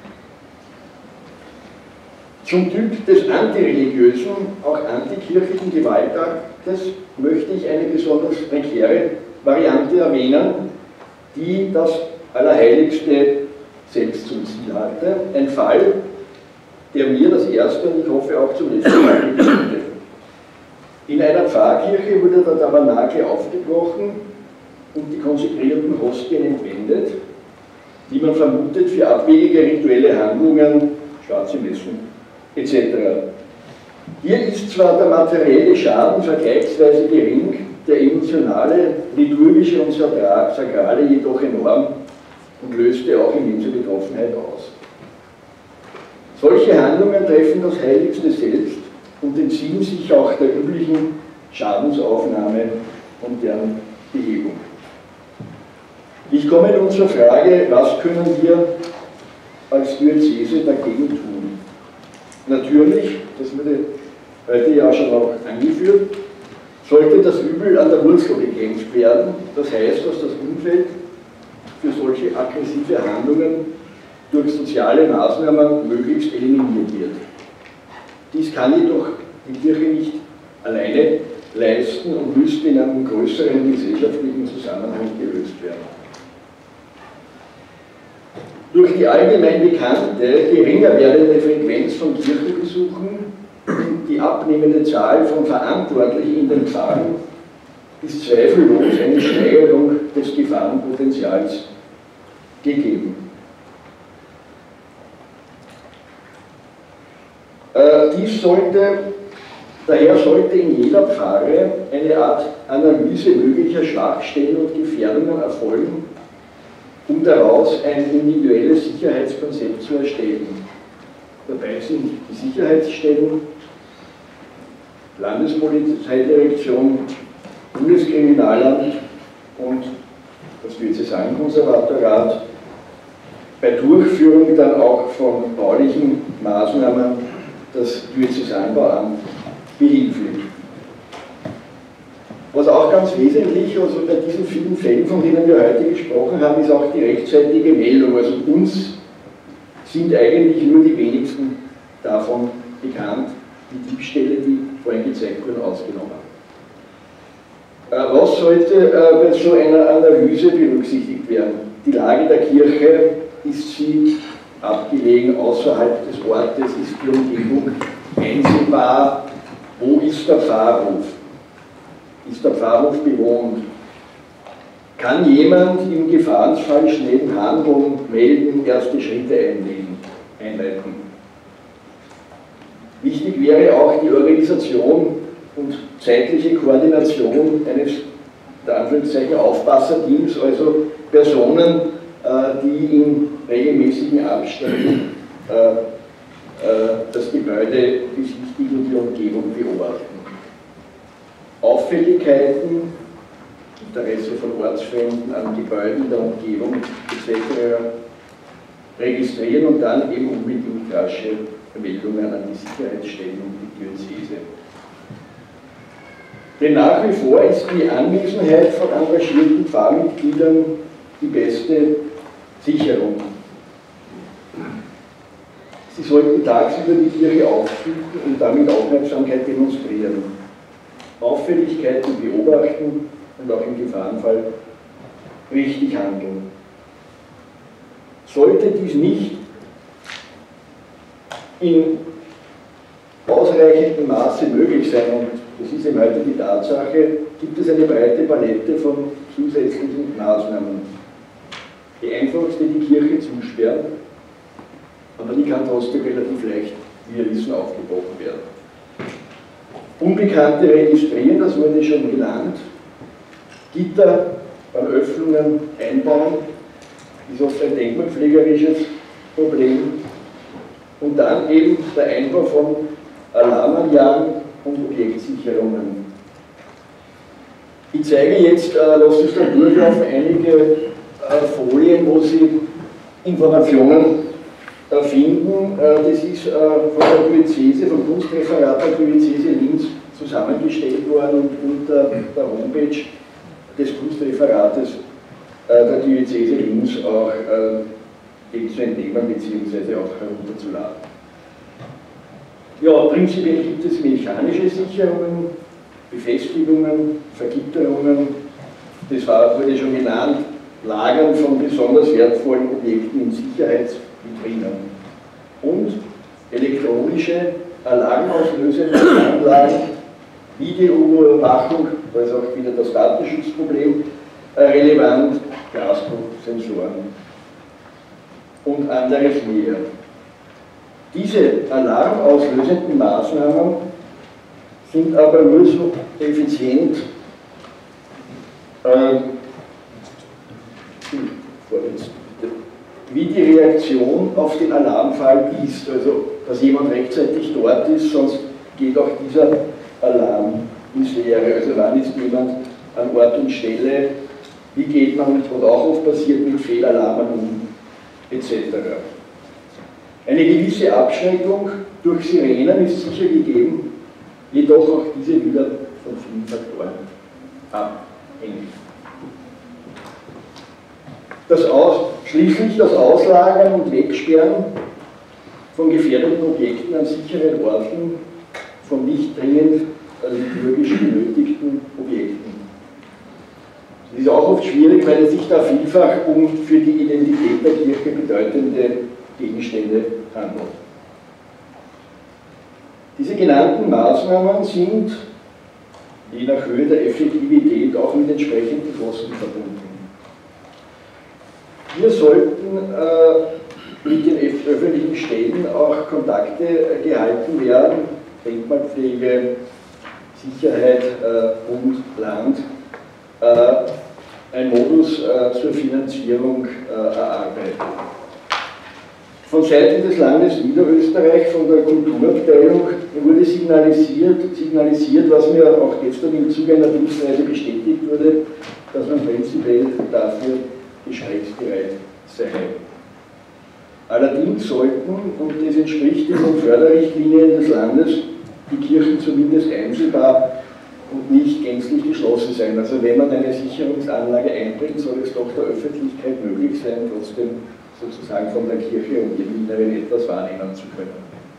Zum Typ des antireligiösen, auch antikirchlichen Gewaltaktes möchte ich eine besonders prekäre Variante erwähnen, die das Allerheiligste selbst zum Ziel hatte. Ein Fall, der mir das erste und ich hoffe auch zum letzten Mal begegnete. In einer Pfarrkirche wurde der Tabernakel aufgebrochen und die konsekrierten Hostien entwendet, die man vermutet für abwegige rituelle Handlungen, schwarze Messen et cetera. Hier ist zwar der materielle Schaden vergleichsweise gering, der emotionale, liturgische und sakrale jedoch enorm und löste auch immense Betroffenheit aus. Solche Handlungen treffen das Heiligste selbst und entziehen sich auch der üblichen Schadensaufnahme und deren Behebung. Ich komme nun zur Frage, was können wir als Diözese dagegen tun? Natürlich, das wurde heute ja schon auch angeführt, sollte das Übel an der Wurzel bekämpft werden. Das heißt, dass das Umfeld für solche aggressive Handlungen durch soziale Maßnahmen möglichst eliminiert wird. Dies kann jedoch die Kirche nicht alleine leisten und müsste in einem größeren gesellschaftlichen Zusammenhang gelöst werden. Durch die allgemein bekannte, geringer werdende Frequenz von Kirchenbesuchen, die abnehmende Zahl von Verantwortlichen in den Pfarren, ist zweifellos eine Steigerung des Gefahrenpotenzials gegeben. Äh, dies sollte, daher sollte in jeder Pfarre eine Art Analyse möglicher Schwachstellen und Gefährdungen erfolgen, um daraus ein individuelles Sicherheitskonzept zu erstellen. Dabei sind die Sicherheitsstellen, Landespolizeidirektion, Bundeskriminalamt und das Diözesankonservatorat bei Durchführung dann auch von baulichen Maßnahmen das Diözesanbauamt behilflich. Was auch ganz wesentlich, also bei diesen vielen Fällen, von denen wir heute gesprochen haben, ist auch die rechtzeitige Meldung. Also uns sind eigentlich nur die wenigsten davon bekannt, die Diebstähle, die vorhin gezeigt wurden, ausgenommen. Was sollte bei so einer Analyse berücksichtigt werden? Die Lage der Kirche, ist sie abgelegen außerhalb des Ortes, ist die Umgebung einsehbar, wo ist der Pfarrhof? Ist der Pfarrhof bewohnt? Kann jemand im Gefahrensfall schnellen Handeln, melden, erste Schritte einlegen, einleiten? Wichtig wäre auch die Organisation und zeitliche Koordination eines, der Anführungszeichen, Aufpasserteams, also Personen, die in regelmäßigen Abständen das Gebäude besichtigen und die Umgebung beobachten. Auffälligkeiten, Interesse von Ortsfremden an Gebäuden der Umgebung et cetera registrieren und dann eben unbedingt rasche Meldungen an die Sicherheitsstellen und die Diözese. Denn nach wie vor ist die Anwesenheit von engagierten Pfarrmitgliedern die beste Sicherung. Sie sollten tagsüber die Kirche aufsuchen und damit Aufmerksamkeit demonstrieren, Auffälligkeiten beobachten und auch im Gefahrenfall richtig handeln. Sollte dies nicht in ausreichendem Maße möglich sein, und das ist eben heute die Tatsache, gibt es eine breite Palette von zusätzlichen Maßnahmen. Die einfachste, die Kirche zusperren, aber die kann trotzdem relativ leicht, wie wir wissen, aufgebrochen werden. Unbekannte registrieren, das wurde schon genannt, Gitter an Öffnungen einbauen, ist oft ein denkmalpflegerisches Problem. Und dann eben der Einbau von Alarmanlagen und Objektsicherungen. Ich zeige jetzt, äh, lasst uns dann durchlaufen, einige äh, Folien, wo Sie Informationen äh, finden. Äh, das ist äh, von der Diözese, vom Kunstreferat der Diözese Linz zusammengestellt worden und unter der Homepage des Kunstreferates äh, der Diözese Linz auch äh, zu entnehmen bzw. auch herunterzuladen. Ja, prinzipiell gibt es mechanische Sicherungen, Befestigungen, Vergitterungen, das war, wurde schon genannt, Lagern von besonders wertvollen Objekten in Sicherheitsvitrinen und elektronische, alarmauslösende Anlagen, Videoüberwachung, da ist auch wieder das Datenschutzproblem äh, relevant, Gasdrucksensoren und anderes mehr. Diese alarmauslösenden Maßnahmen sind aber nur so effizient, äh, wie die Reaktion auf den Alarmfall ist, also dass jemand rechtzeitig dort ist, sonst geht auch dieser Alarm ins Leere. Also wann ist jemand an Ort und Stelle, wie geht man, was auch oft passiert, mit Fehlalarmen um, et cetera. Eine gewisse Abschreckung durch Sirenen ist sicher gegeben, jedoch auch diese wieder von vielen Faktoren abhängig. Das Aus, schließlich das Auslagern und Wegsperren von gefährdeten Objekten an sicheren Orten von nicht dringend liturgisch benötigten Objekten. Das ist auch oft schwierig, weil es sich da vielfach um für die Identität der Kirche bedeutende Gegenstände handelt. Diese genannten Maßnahmen sind je nach Höhe der Effektivität auch mit entsprechenden Kosten verbunden. Hier sollten äh, mit den öffentlichen Stellen auch Kontakte äh, gehalten werden, Denkmalpflege, Sicherheit äh, und Land, äh, ein Modus äh, zur Finanzierung äh, erarbeiten. Von Seiten des Landes Niederösterreich, von der Kulturabteilung, wurde signalisiert, signalisiert, was mir auch gestern im Zuge einer Dienstreise bestätigt wurde, dass man prinzipiell dafür gesprächsbereit sei. Allerdings sollten, und das entspricht den Förderrichtlinien des Landes, die Kirchen zumindest einzelbar und nicht gänzlich geschlossen sein. Also wenn man eine Sicherungsanlage einbringt, soll es doch der Öffentlichkeit möglich sein, trotzdem sozusagen von der Kirche und dem Inneren etwas wahrnehmen zu können.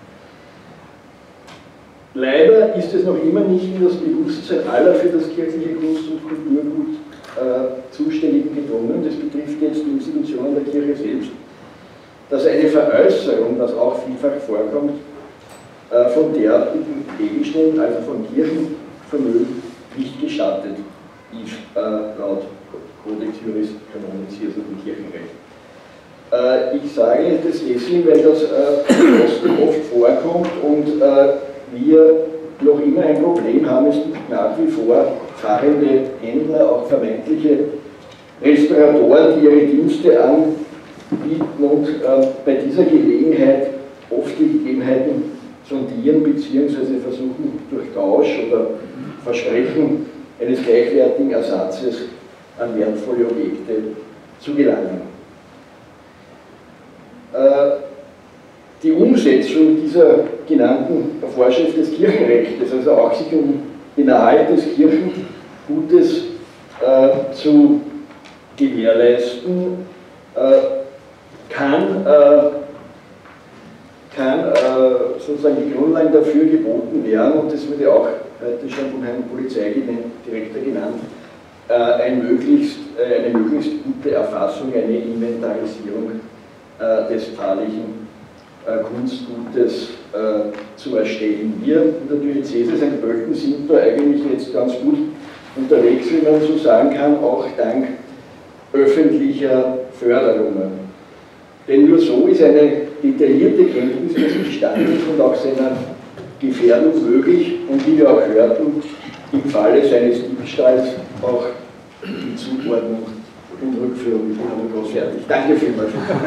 Leider ist es noch immer nicht in das Bewusstsein aller für das kirchliche Kunst- und Kulturgut äh, Zuständigen gedrungen, das betrifft jetzt die Institutionen der Kirche selbst, dass eine Veräußerung, das auch vielfach vorkommt, äh, von derartigen Gegenständen, also von Kirchenvermögen, nicht gestattet ist, äh, laut Codex Juris Canonis, also dem Kirchenrecht. Ich sage das deswegen, weil das äh, oft vorkommt und äh, wir noch immer ein Problem haben. Es gibt nach wie vor fahrende Händler, auch vermeintliche Restauratoren, die ihre Dienste anbieten und äh, bei dieser Gelegenheit oft die Gegebenheiten sondieren bzw. versuchen durch Tausch oder Versprechen eines gleichwertigen Ersatzes an wertvolle Objekte zu gelangen. Die Umsetzung dieser genannten Vorschrift des Kirchenrechts, also auch sich um den Erhalt des Kirchengutes äh, zu gewährleisten, äh, kann äh, kann äh, sozusagen die Grundlagen dafür geboten werden, und das wurde auch heute schon vom Herrn Polizeidirektor genannt, äh, ein möglichst, äh, eine möglichst gute Erfassung, eine Inventarisierung äh, des pfarrlichen äh, Kunstgutes äh, zu erstellen. Wir in der Diözese Sankt Pölten sind da eigentlich jetzt ganz gut unterwegs, wie man so sagen kann, auch dank öffentlicher Förderungen. Denn nur so ist eine detaillierte Kenntnis des Bestandes und auch seiner Gefährdung möglich und, wie wir auch hörten, im Falle seines Diebstahls auch die Zuordnung und Rückführung. Ich bin aber groß fertig. Danke vielmals.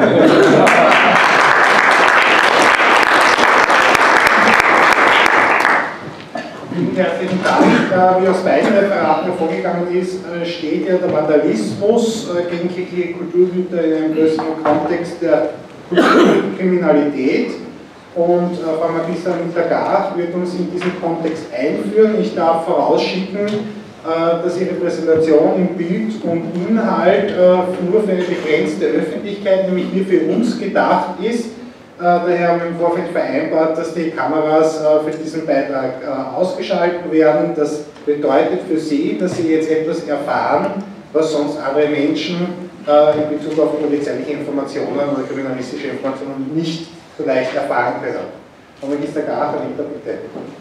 Vielen herzlichen Dank. Wie aus beiden Referaten hervorgegangen ist, steht ja der Vandalismus gegen kirchliche Kulturgüter in einem größeren Kontext der Kulturkriminalität. Und Frau Magister Mittergaard wird uns in diesen Kontext einführen. Ich darf vorausschicken, dass Ihre Präsentation in Bild und Inhalt nur für eine begrenzte Öffentlichkeit, nämlich nur für uns gedacht ist. Daher haben wir im Vorfeld vereinbart, dass die Kameras für diesen Beitrag ausgeschaltet werden. Das bedeutet für Sie, dass Sie jetzt etwas erfahren, was sonst andere Menschen in Bezug auf polizeiliche Informationen oder kriminalistische Informationen nicht so leicht erfahren können. Frau Magister Garth, bitte.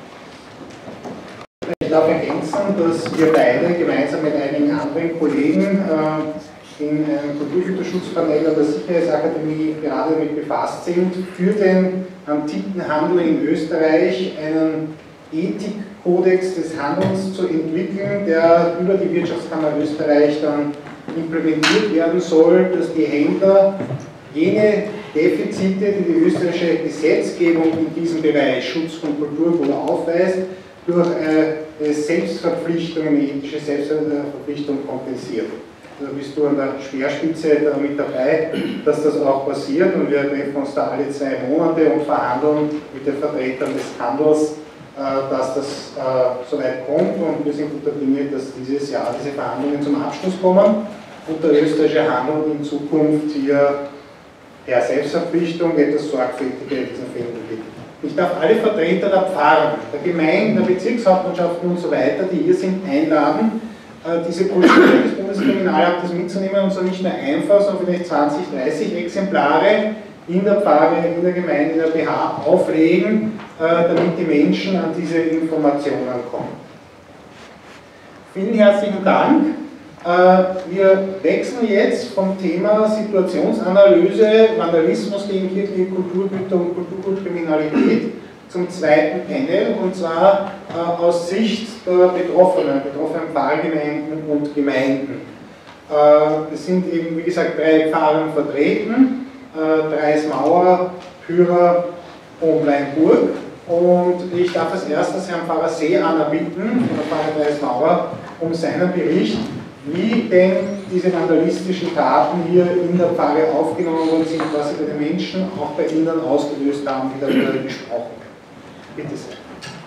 Ich darf ergänzen, dass wir beide gemeinsam mit einigen anderen Kollegen in einem Kulturgüterschutzpanel an der Sicherheitsakademie gerade damit befasst sind, für den antiken Handel in Österreich einen Ethikkodex des Handelns zu entwickeln, der über die Wirtschaftskammer Österreich dann implementiert werden soll, dass die Händler jene Defizite, die die österreichische Gesetzgebung in diesem Bereich Schutz von Kulturgut aufweist, durch eine Selbstverpflichtung, eine ethische Selbstverpflichtung kompensiert. Da bist du an der Speerspitze da mit dabei, dass das auch passiert, und wir treffen uns da alle zwei Monate und verhandeln mit den Vertretern des Handels, dass das soweit kommt, und wir sind guter Dinge, dass dieses Jahr diese Verhandlungen zum Abschluss kommen und der österreichische Handel in Zukunft hier per Selbstverpflichtung etwas sorgfältiger in diesen Fällen geht. Ich darf alle Vertreter der Pfarren, der Gemeinden, der Bezirkshauptmannschaften und so weiter, die hier sind, einladen, diese Broschüre des Bundeskriminalamtes mitzunehmen, und so nicht nur einfach, sondern vielleicht zwanzig, dreißig Exemplare in der Pfarre, in der Gemeinde, in der B H auflegen, damit die Menschen an diese Informationen kommen. Vielen herzlichen Dank. Wir wechseln jetzt vom Thema Situationsanalyse, Vandalismus gegen kirchliche Kulturgüter und Kulturgutkriminalität zum zweiten Panel, und zwar äh, aus Sicht der Betroffenen, betroffenen Pfarrgemeinden und Gemeinden. Äh, es sind eben, wie gesagt, drei Pfarren vertreten, äh, Dreismauer, Pyhrer und Leinburg. Und ich darf als erstes Herrn Pfarrer Seeaner bitten, von der Pfarre Dreismauer, um seinen Bericht, wie denn diese vandalistischen Taten hier in der Pfarre aufgenommen worden sind, was sie bei den Menschen, auch bei Kindern ausgelöst haben, wie darüber gesprochen. Bitte sehr.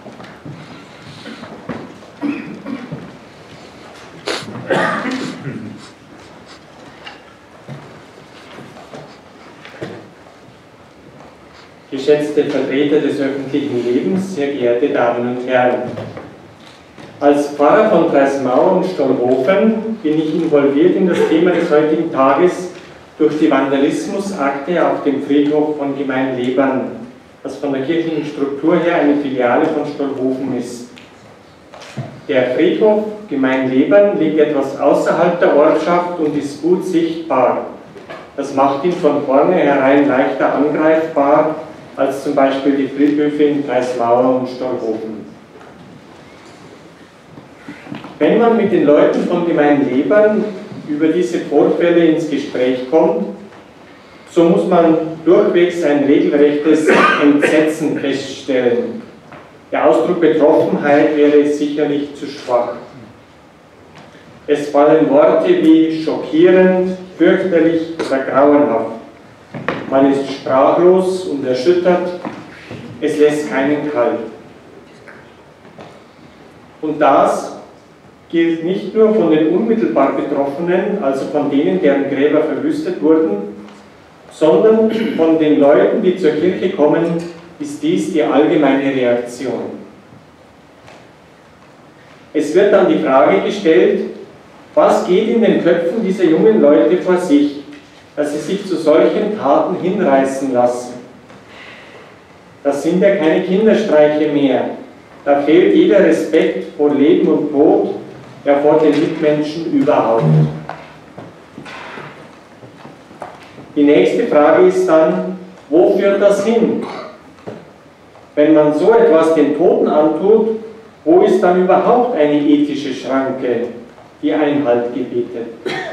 Geschätzte Vertreter des öffentlichen Lebens, sehr geehrte Damen und Herren. Als Pfarrer von Dreismauer und Stollhofen bin ich involviert in das Thema des heutigen Tages durch die Vandalismusakte auf dem Friedhof von Gemeinlebern, das von der kirchlichen Struktur her eine Filiale von Stollhofen ist. Der Friedhof Gemeinlebern liegt etwas außerhalb der Ortschaft und ist gut sichtbar. Das macht ihn von vornherein leichter angreifbar als zum Beispiel die Friedhöfe in Dreismauer und Stollhofen. Wenn man mit den Leuten von Gemeinlebern über diese Vorfälle ins Gespräch kommt, so muss man durchwegs ein regelrechtes Entsetzen feststellen. Der Ausdruck Betroffenheit wäre sicherlich zu schwach. Es fallen Worte wie schockierend, fürchterlich oder grauenhaft. Man ist sprachlos und erschüttert, es lässt keinen kalt. Und das gilt nicht nur von den unmittelbar Betroffenen, also von denen, deren Gräber verwüstet wurden, sondern von den Leuten, die zur Kirche kommen, ist dies die allgemeine Reaktion. Es wird dann die Frage gestellt, was geht in den Köpfen dieser jungen Leute vor sich, dass sie sich zu solchen Taten hinreißen lassen. Das sind ja keine Kinderstreiche mehr. Da fehlt jeder Respekt vor Leben und Tod, ja vor den Mitmenschen überhaupt. Die nächste Frage ist dann, wo führt das hin? Wenn man so etwas den Toten antut, wo ist dann überhaupt eine ethische Schranke, die Einhalt gebietet?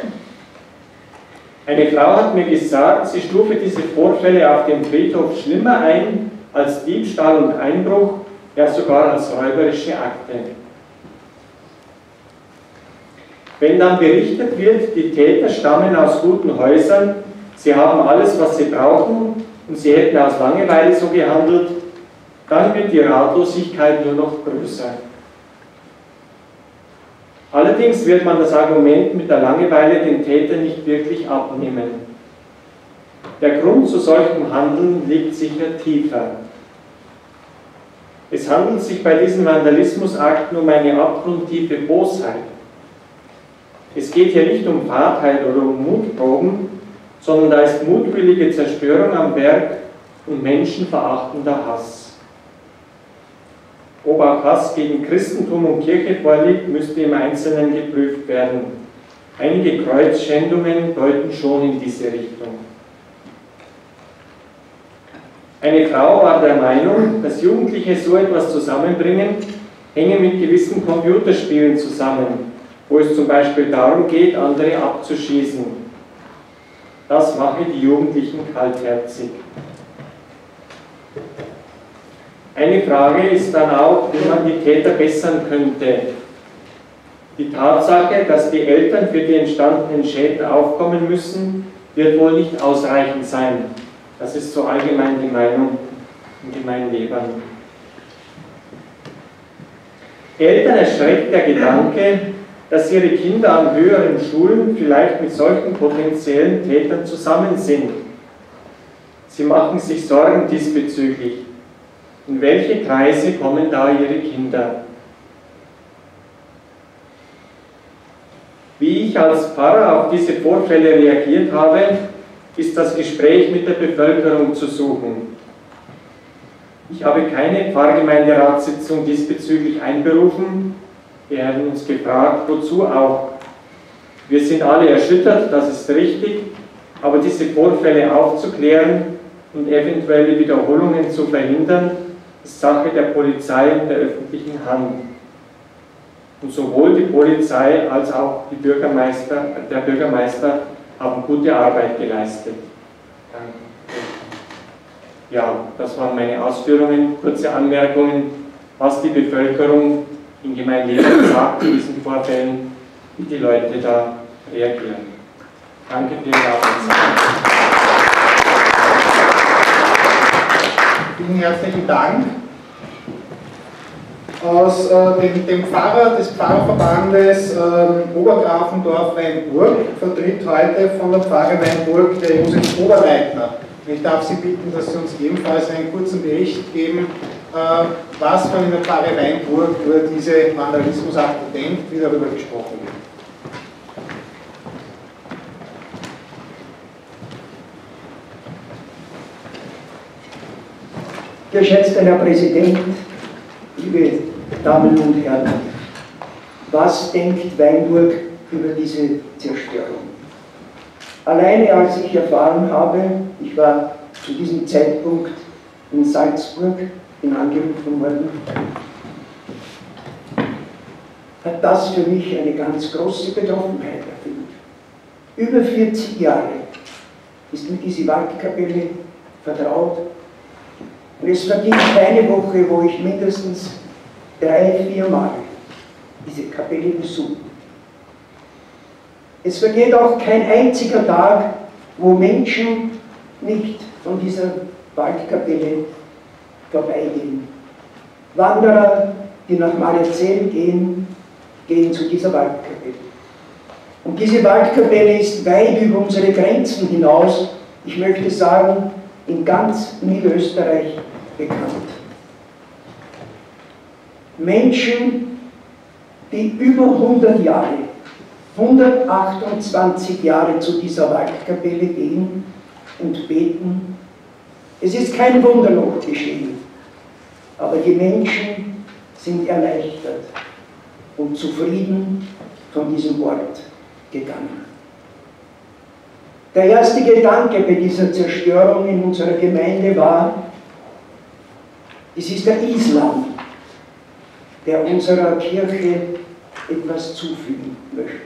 Eine Frau hat mir gesagt, sie stufe diese Vorfälle auf dem Friedhof schlimmer ein als Diebstahl und Einbruch, ja sogar als räuberische Akte. Wenn dann berichtet wird, die Täter stammen aus guten Häusern, sie haben alles, was sie brauchen und sie hätten aus Langeweile so gehandelt, dann wird die Ratlosigkeit nur noch größer. Allerdings wird man das Argument mit der Langeweile den Tätern nicht wirklich abnehmen. Der Grund zu solchem Handeln liegt sicher tiefer. Es handelt sich bei diesen Vandalismusakten um eine abgrundtiefe Bosheit. Es geht hier nicht um Fahrtheit oder um Mutproben, sondern da ist mutwillige Zerstörung am Werk und menschenverachtender Hass. Ob auch Hass gegen Christentum und Kirche vorliegt, müsste im Einzelnen geprüft werden. Einige Kreuzschändungen deuten schon in diese Richtung. Eine Frau war der Meinung, dass Jugendliche so etwas zusammenbringen, hänge mit gewissen Computerspielen zusammen, wo es zum Beispiel darum geht, andere abzuschießen. Das mache die Jugendlichen kaltherzig. Eine Frage ist dann auch, wie man die Täter bessern könnte. Die Tatsache, dass die Eltern für die entstandenen Schäden aufkommen müssen, wird wohl nicht ausreichend sein. Das ist so allgemein die Meinung in Gemeinlebern. Eltern erschreckt der Gedanke, dass ihre Kinder an höheren Schulen vielleicht mit solchen potenziellen Tätern zusammen sind. Sie machen sich Sorgen diesbezüglich. In welche Kreise kommen da ihre Kinder? Wie ich als Pfarrer auf diese Vorfälle reagiert habe, ist das Gespräch mit der Bevölkerung zu suchen. Ich habe keine Pfarrgemeinderatssitzung diesbezüglich einberufen. Wir haben uns gefragt, wozu auch. Wir sind alle erschüttert, das ist richtig, aber diese Vorfälle aufzuklären und eventuelle Wiederholungen zu verhindern, ist Sache der Polizei und der öffentlichen Hand. Und sowohl die Polizei als auch die Bürgermeister, der Bürgermeister haben gute Arbeit geleistet. Danke. Ja, das waren meine Ausführungen, kurze Anmerkungen, was die Bevölkerung in Gemeinleben sagt zu diesen Vorfällen, wie die Leute da reagieren. Danke für Ihre Aufmerksamkeit. Vielen herzlichen Dank. Aus äh, dem, dem Pfarrer des Pfarrerverbandes äh, Obergrafendorf-Weinburg vertritt heute von der Pfarre Weinburg der Josef Oberleitner. Ich darf Sie bitten, dass Sie uns ebenfalls einen kurzen Bericht geben, äh, was man in der Pfarre Weinburg über diese Vandalismusakte denkt, wie darüber gesprochen wird. Geschätzter Herr Präsident, liebe Damen und Herren, was denkt Weinburg über diese Zerstörung? Alleine als ich erfahren habe, ich war zu diesem Zeitpunkt in Salzburg, bin angerufen worden, hat das für mich eine ganz große Betroffenheit erfüllt. Über vierzig Jahre ist mir diese Waldkapelle vertraut. Und es verging keine Woche, wo ich mindestens drei, vier Mal diese Kapelle besuchte. Es vergeht auch kein einziger Tag, wo Menschen nicht von dieser Waldkapelle vorbeigehen. Wanderer, die nach Malerzel gehen, gehen zu dieser Waldkapelle. Und diese Waldkapelle ist weit über unsere Grenzen hinaus ich möchte sagen, in ganz Niederösterreich bekannt. Menschen, die über hundert Jahre, hundertachtundzwanzig Jahre zu dieser Waldkapelle gehen und beten. Es ist kein Wunder noch geschehen, aber die Menschen sind erleichtert und zufrieden von diesem Ort gegangen. Der erste Gedanke bei dieser Zerstörung in unserer Gemeinde war, es ist der Islam, der unserer Kirche etwas zufügen möchte.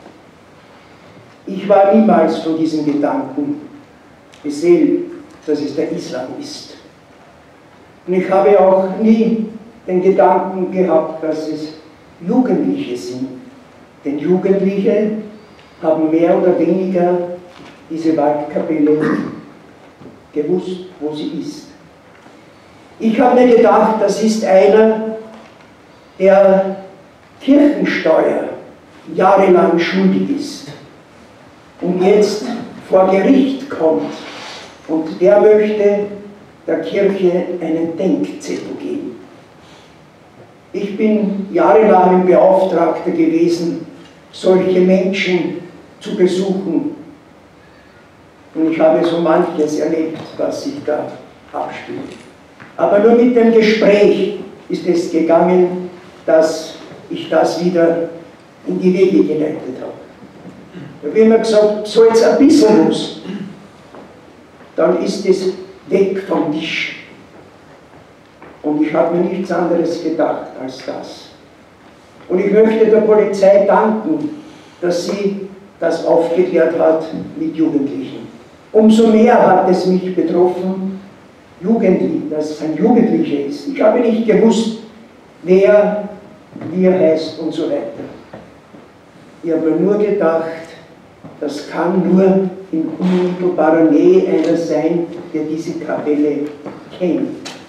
Ich war niemals von diesem Gedanken beseelt, dass es der Islam ist. Und ich habe auch nie den Gedanken gehabt, dass es Jugendliche sind. Denn Jugendliche haben mehr oder weniger diese Waldkapelle gewusst, wo sie ist. Ich habe mir gedacht, das ist einer, der Kirchensteuer jahrelang schuldig ist und jetzt vor Gericht kommt und der möchte der Kirche einen Denkzettel geben. Ich bin jahrelang Beauftragter gewesen, solche Menschen zu besuchen und ich habe so manches erlebt, was sich da abspielt. Aber nur mit dem Gespräch ist es gegangen, dass ich das wieder in die Wege geleitet habe. Da habe ich mir gesagt, so jetzt ein bisschen was, dann ist es weg vom Tisch. Und ich habe mir nichts anderes gedacht als das. Und ich möchte der Polizei danken, dass sie das aufgeklärt hat mit Jugendlichen. Umso mehr hat es mich betroffen, Jugendlich, dass es ein Jugendlicher ist. Ich habe nicht gewusst, wer, wie er heißt und so weiter. Ich habe nur gedacht, das kann nur in unmittelbarer Nähe einer sein, der diese Kapelle kennt.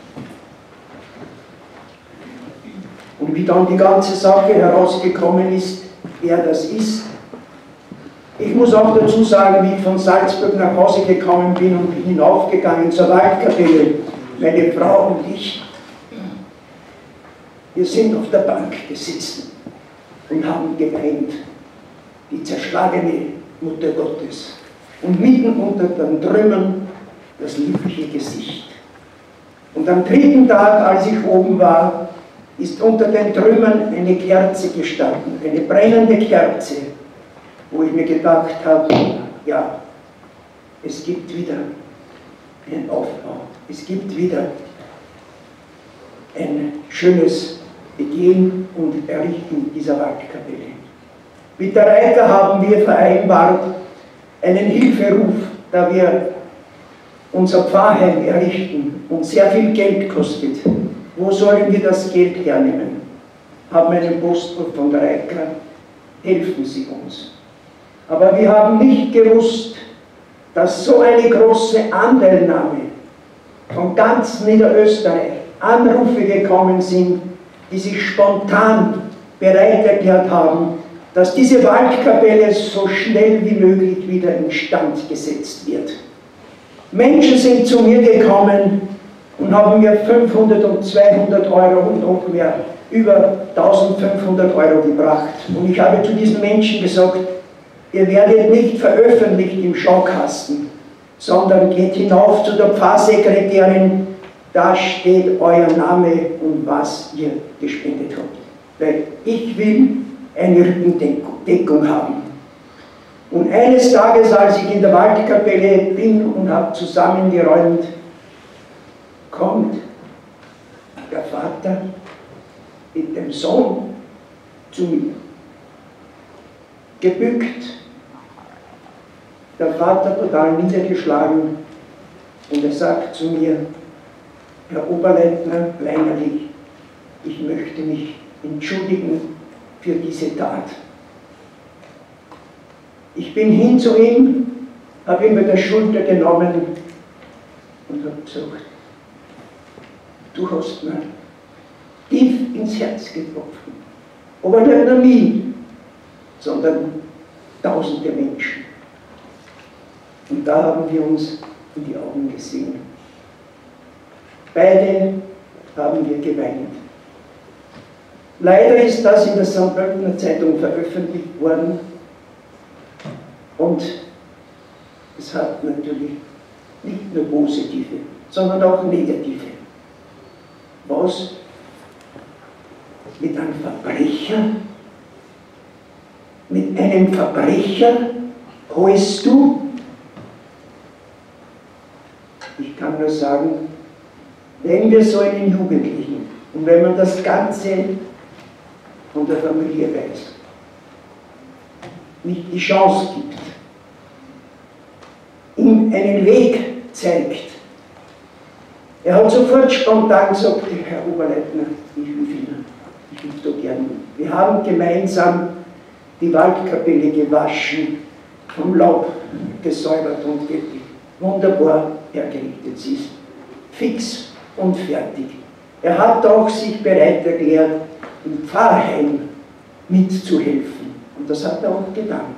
Und wie dann die ganze Sache herausgekommen ist, wer das ist. Ich muss auch dazu sagen, wie ich von Salzburg nach Hause gekommen bin und bin hinaufgegangen zur Waldkapelle, meine Frau und ich. Wir sind auf der Bank gesessen und haben geweint, die zerschlagene Mutter Gottes. Und mitten unter den Trümmern das liebliche Gesicht. Und am dritten Tag, als ich oben war, ist unter den Trümmern eine Kerze gestanden, eine brennende Kerze, wo ich mir gedacht habe, ja, es gibt wieder einen Aufbau, es gibt wieder ein schönes Begehen und Errichten dieser Waldkapelle. Mit der Reiter haben wir vereinbart einen Hilferuf, da wir unser Pfarrheim errichten und sehr viel Geld kostet. Wo sollen wir das Geld hernehmen? Haben einen Postbote von der Reiter, helfen Sie uns. Aber wir haben nicht gewusst, dass so eine große Anteilnahme von ganz Niederösterreich Anrufe gekommen sind, die sich spontan bereit erklärt haben, dass diese Waldkapelle so schnell wie möglich wieder instand gesetzt wird. Menschen sind zu mir gekommen und haben mir fünfhundert und zweihundert Euro und noch mehr, über eintausendfünfhundert Euro gebracht. Und ich habe zu diesen Menschen gesagt, ihr werdet nicht veröffentlicht im Schaukasten, sondern geht hinauf zu der Pfarrsekretärin, da steht euer Name und was ihr gespendet habt. Weil ich will eine Rückendeckung haben. Und eines Tages, als ich in der Waldkapelle bin und habe zusammengeräumt, kommt der Vater mit dem Sohn zu mir. Gebückt, der Vater total niedergeschlagen, und er sagt zu mir, Herr Oberleutnant Weinerlich, ich möchte mich entschuldigen für diese Tat. Ich bin hin zu ihm, habe ihn bei der Schulter genommen und habe gesagt, du hast mir tief ins Herz getroffen, aber nicht nur mich, sondern tausende Menschen. Und da haben wir uns in die Augen gesehen. Beide haben wir geweint. Leider ist das in der Sankt Pöltener Zeitung veröffentlicht worden und es hat natürlich nicht nur positive, sondern auch negative. Was mit einem Verbrecher, mit einem Verbrecher holst du? Ich kann nur sagen, wenn wir so einen Jugendlichen und wenn man das Ganze von der Familie weiß, nicht die Chance gibt, ihm einen Weg zeigt. Er hat sofort spontan gesagt, Herr Oberleutnant, ich helfe Ihnen, ich helfe da gern. Wir haben gemeinsam die Waldkapelle gewaschen, vom Laub gesäubert und wirklich wunderbar hergerichtet. Sie ist fix und fertig. Er hat auch sich bereit erklärt, im Pfarrheim mitzuhelfen. Und das hat er auch getan.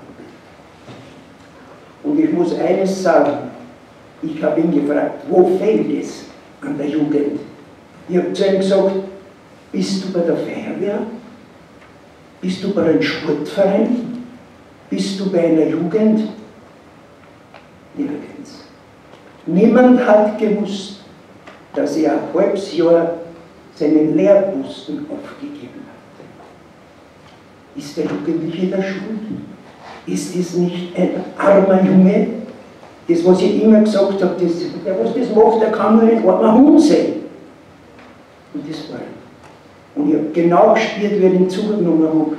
Und ich muss eines sagen, ich habe ihn gefragt, wo fehlt es an der Jugend? Ich habe zu ihm gesagt, bist du bei der Feuerwehr? Bist du bei einem Sportverein? Bist du bei einer Jugend? Nirgends. Niemand hat gewusst, dass er ein halbes Jahr seinen Lehrposten aufgegeben hat. Ist der Jugendliche da schuld? Ist es nicht ein armer Junge? Das, was ich immer gesagt habe, das, der, was das macht, der kann nur ein armer Hund sein. Und das war er. Und ich habe genau gespürt, wie ich den zugenommen habe.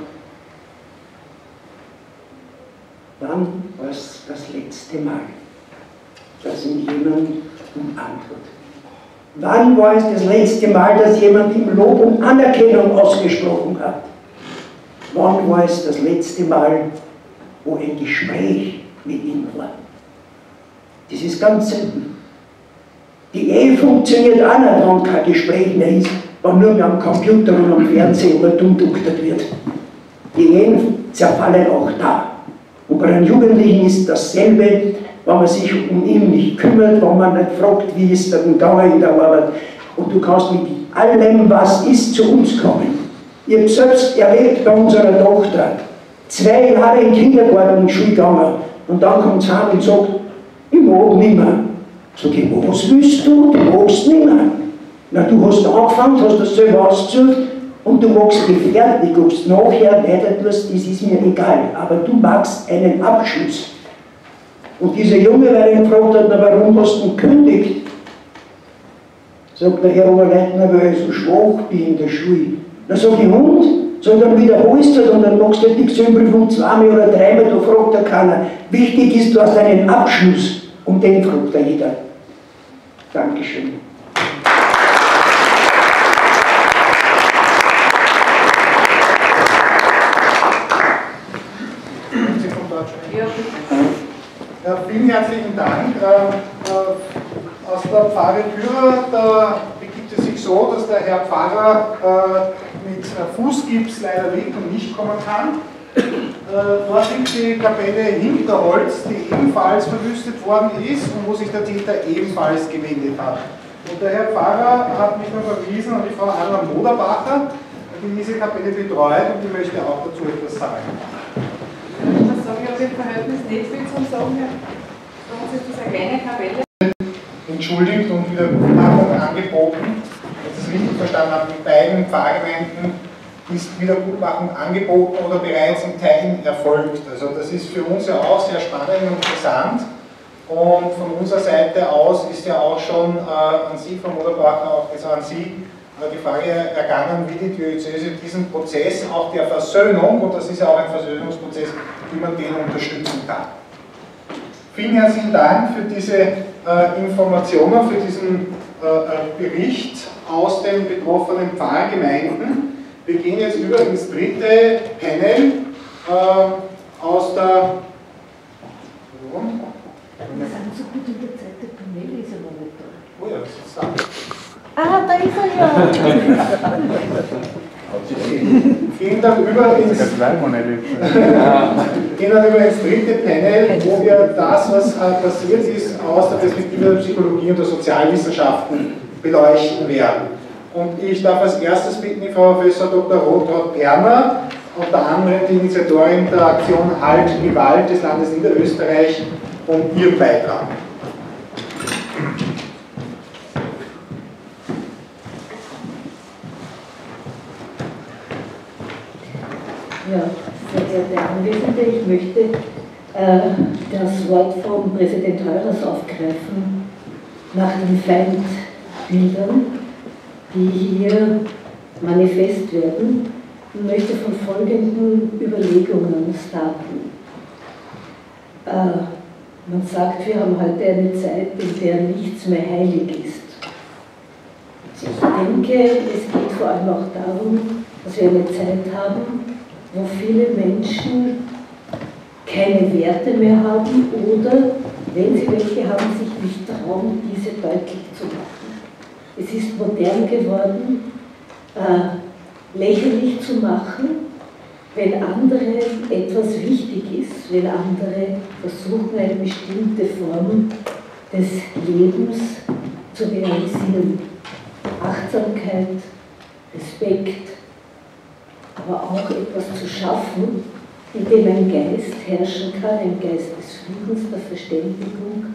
Dann war es das letzte Mal, dass ihm jemand um Antwort. Wann war es das letzte Mal, dass jemand ihm Lob und Anerkennung ausgesprochen hat? Wann war es das letzte Mal, wo ein Gespräch mit ihm war? Das ist ganz selten. Die Ehe funktioniert auch nicht, wenn kein Gespräch mehr ist, wenn nur mehr am Computer und am Fernsehen oder dumm duktert wird. Die Ehen zerfallen auch da. Und bei einem Jugendlichen ist dasselbe, wenn man sich um ihn nicht kümmert, wenn man nicht fragt, wie ist der gegangen in der Arbeit. Und du kannst mit allem, was ist, zu uns kommen. Ich habe selbst erlebt bei unserer Tochter, zwei Jahre im Kindergarten und Schule gegangen. Und dann kommt sie heim und sagt, ich mag nicht mehr. Sag ich, was willst du? Du magst nicht mehr. Na, du hast angefangen, hast das selber ausgesucht und du magst dich fertig. Ob du nachher weiter tust, das ist mir egal. Aber du magst einen Abschluss. Und dieser Junge, weil er ihn gefragt hat, na, warum hast du ihn gekündigt? Sagt der Herr Oberleutnant, weil ich so schwach bin in der Schule. Dann sag ich, und? Sag, dann wiederholst du das und dann machst du die Gesamtprüfung zweimal oder dreimal, da fragt er keiner. Wichtig ist, du hast einen Abschluss. Um den fragt er jeder. Dankeschön. Ja, vielen herzlichen Dank. Äh, äh, aus der Pfarre Bürer, da begibt es sich so, dass der Herr Pfarrer äh, mit Fußgips leider liegt und nicht kommen kann. Äh, dort liegt die Kapelle Hinterholz, die ebenfalls verwüstet worden ist und wo sich der Täter ebenfalls gewendet hat. Und der Herr Pfarrer hat mich noch verwiesen an die Frau Anna Moderbacher, die diese Kapelle betreut und die möchte auch dazu etwas sagen. Ich sage, ich habe im Verhältnis nicht viel zum Sagen. Bei uns ist das eine kleine Kapelle. Entschuldigt und Wiedergutmachung angeboten. Wenn ich das richtig verstanden habe, in beiden Pfarrgemeinden ist Wiedergutmachung angeboten oder bereits in Teilen erfolgt. Also das ist für uns ja auch sehr spannend und interessant. Und von unserer Seite aus ist ja auch schon äh, an Sie, Frau Moderbacher, auch also an Sie, äh, die Frage ergangen, wie die Diözese diesen Prozess, auch der Versöhnung, und das ist ja auch ein Versöhnungsprozess, wie man den unterstützen kann. Vielen herzlichen Dank für diese äh, Informationen, für diesen äh, Bericht aus den betroffenen Pfarrgemeinden. Wir gehen jetzt über ins dritte Panel äh, aus der... Wir sind so gut in der Zeit, der Panel ist aber nicht da. Oh ja, das ist da. Ah, da ist er ja! Gehen dann über ins... Wir gehen dann über ins dritte Panel, wo wir das, was passiert ist, aus der Perspektive der Psychologie und der Sozialwissenschaften beleuchten werden. Und ich darf als erstes bitten die Frau Professor Doktor Rotraud-Perner, unter anderem die Initiatorin der Aktion Halt Gewalt des Landes Niederösterreich, um ihren Beitrag. Ja, sehr geehrte Anwesende, ich möchte äh, das Wort vom Präsident Heurers aufgreifen nach den Feindbildern, die hier manifest werden, und möchte von folgenden Überlegungen starten. Äh, man sagt, wir haben heute eine Zeit, in der nichts mehr heilig ist. Ich denke, es geht vor allem auch darum, dass wir eine Zeit haben, wo viele Menschen keine Werte mehr haben oder, wenn sie welche haben, sich nicht trauen, diese deutlich zu machen. Es ist modern geworden, äh, lächerlich zu machen, wenn andere etwas wichtig ist, wenn andere versuchen, eine bestimmte Form des Lebens zu realisieren. Achtsamkeit, Respekt, aber auch etwas zu schaffen, in dem ein Geist herrschen kann, ein Geist des Friedens, der Verständigung,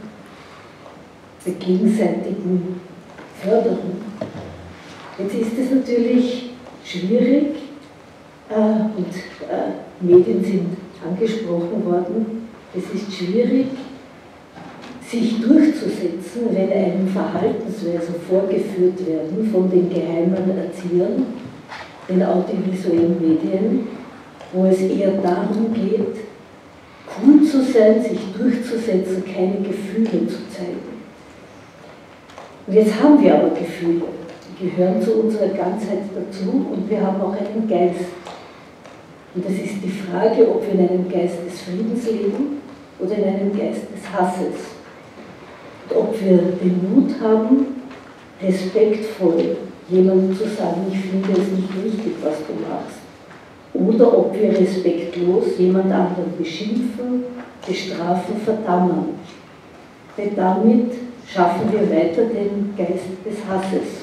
der gegenseitigen Förderung. Jetzt ist es natürlich schwierig, äh, und äh, Medien sind angesprochen worden, es ist schwierig, sich durchzusetzen, wenn einem Verhaltensweisen vorgeführt werden von den geheimen Erziehern, den audiovisuellen Medien, wo es eher darum geht, cool zu sein, sich durchzusetzen, keine Gefühle zu zeigen. Und jetzt haben wir aber Gefühle, die gehören zu unserer Ganzheit dazu und wir haben auch einen Geist. Und es ist die Frage, ob wir in einem Geist des Friedens leben oder in einem Geist des Hasses. Und ob wir den Mut haben, respektvoll jemandem zu sagen, ich finde es nicht richtig, was du machst. Oder ob wir respektlos jemand anderen beschimpfen, bestrafen, verdammen. Denn damit schaffen wir weiter den Geist des Hasses.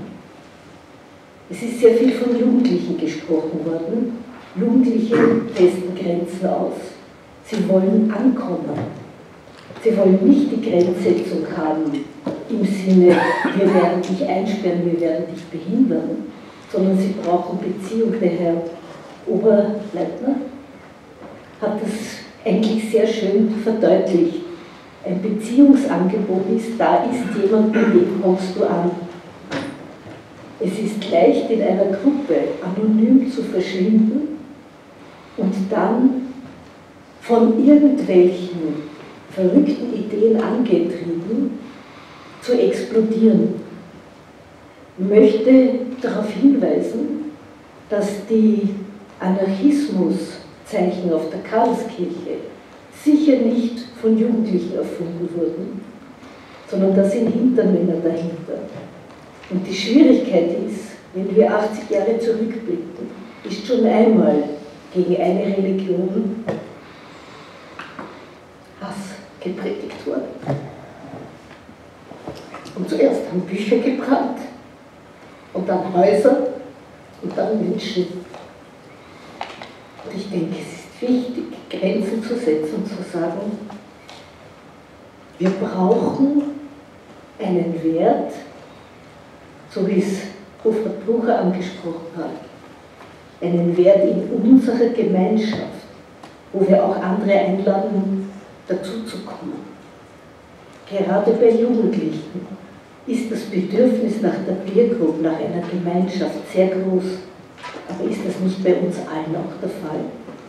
Es ist sehr viel von Jugendlichen gesprochen worden. Jugendliche testen Grenzen aus. Sie wollen ankommen. Sie wollen nicht die Grenzsetzung haben im Sinne, wir werden dich einsperren, wir werden dich behindern, sondern sie brauchen Beziehung. Der Herr Oberleitner hat das eigentlich sehr schön verdeutlicht. Ein Beziehungsangebot ist, da ist jemand, bei dem kommst du an. Es ist leicht, in einer Gruppe anonym zu verschwinden und dann von irgendwelchen verrückten Ideen angetrieben zu explodieren. Ich möchte darauf hinweisen, dass die Anarchismuszeichen auf der Karlskirche sicher nicht von Jugendlichen erfunden wurden, sondern da sind Hintermänner dahinter. Und die Schwierigkeit ist, wenn wir achtzig Jahre zurückblicken, ist schon einmal gegen eine Religion Hass gepredigt worden. Und zuerst haben Bücher gebrannt und dann Häuser und dann Menschen. Und ich denke, es ist wichtig, Grenzen zu setzen und zu sagen, wir brauchen einen Wert, so wie es Hofrat Brucher angesprochen hat, einen Wert in unserer Gemeinschaft, wo wir auch andere einladen, dazu zu kommen. Gerade bei Jugendlichen ist das Bedürfnis nach der Peer Group, nach einer Gemeinschaft sehr groß. Aber ist das nicht bei uns allen auch der Fall?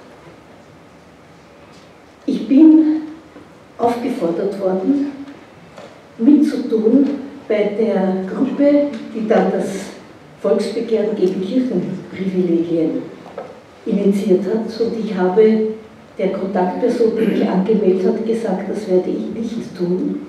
Ich bin aufgefordert worden, mitzutun bei der Gruppe, die dann das Volksbegehren gegen Kirchenprivilegien initiiert hat. Und ich habe der Kontaktperson, die mich angemeldet hat, gesagt, das werde ich nicht tun.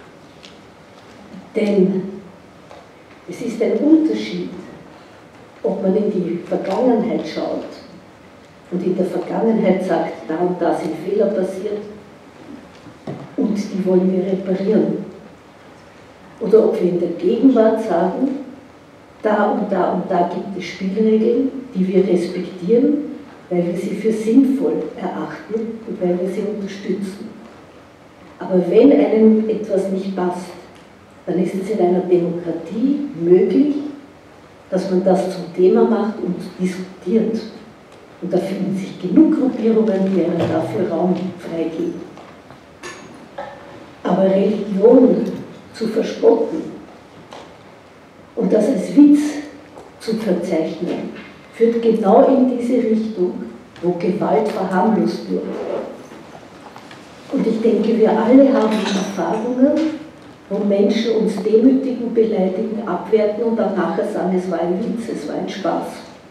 Denn es ist ein Unterschied, ob man in die Vergangenheit schaut und in der Vergangenheit sagt, da und da sind Fehler passiert und die wollen wir reparieren. Oder ob wir in der Gegenwart sagen, da und da und da gibt es Spielregeln, die wir respektieren, weil wir sie für sinnvoll erachten und weil wir sie unterstützen. Aber wenn einem etwas nicht passt, dann ist es in einer Demokratie möglich, dass man das zum Thema macht und diskutiert. Und da finden sich genug Gruppierungen, die einem dafür Raum freigeben. Aber Religion zu verspotten und das als Witz zu verzeichnen, führt genau in diese Richtung, wo Gewalt verharmlost wird. Und ich denke, wir alle haben Erfahrungen, wo Menschen uns demütigen, beleidigen, abwerten und dann nachher sagen, es war ein Witz, es war ein Spaß.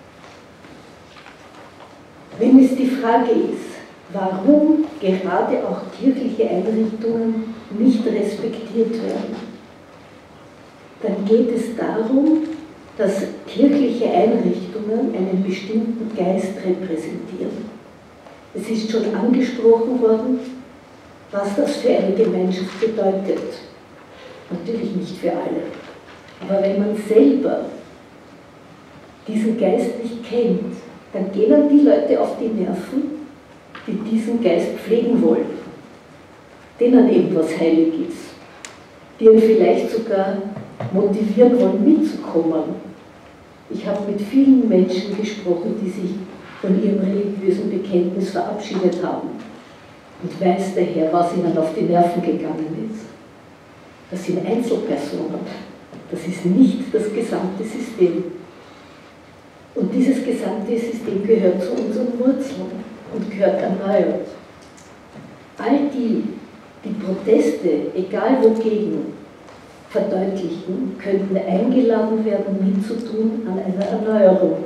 Wenn es die Frage ist, warum gerade auch kirchliche Einrichtungen nicht respektiert werden, dann geht es darum, dass kirchliche Einrichtungen einen bestimmten Geist repräsentieren. Es ist schon angesprochen worden, was das für eine Gemeinschaft bedeutet. Natürlich nicht für alle. Aber wenn man selber diesen Geist nicht kennt, dann gehen dann die Leute auf die Nerven, die diesen Geist pflegen wollen, denen etwas heilig ist, die ihn vielleicht sogar motivieren wollen, mitzukommen. Ich habe mit vielen Menschen gesprochen, die sich von ihrem religiösen Bekenntnis verabschiedet haben und weiß daher, was ihnen auf die Nerven gegangen ist. Das sind Einzelpersonen, das ist nicht das gesamte System. Und dieses gesamte System gehört zu unseren Wurzeln und gehört erneuert. All die, die Proteste, egal wogegen, verdeutlichen, könnten eingeladen werden, mitzutun an einer Erneuerung,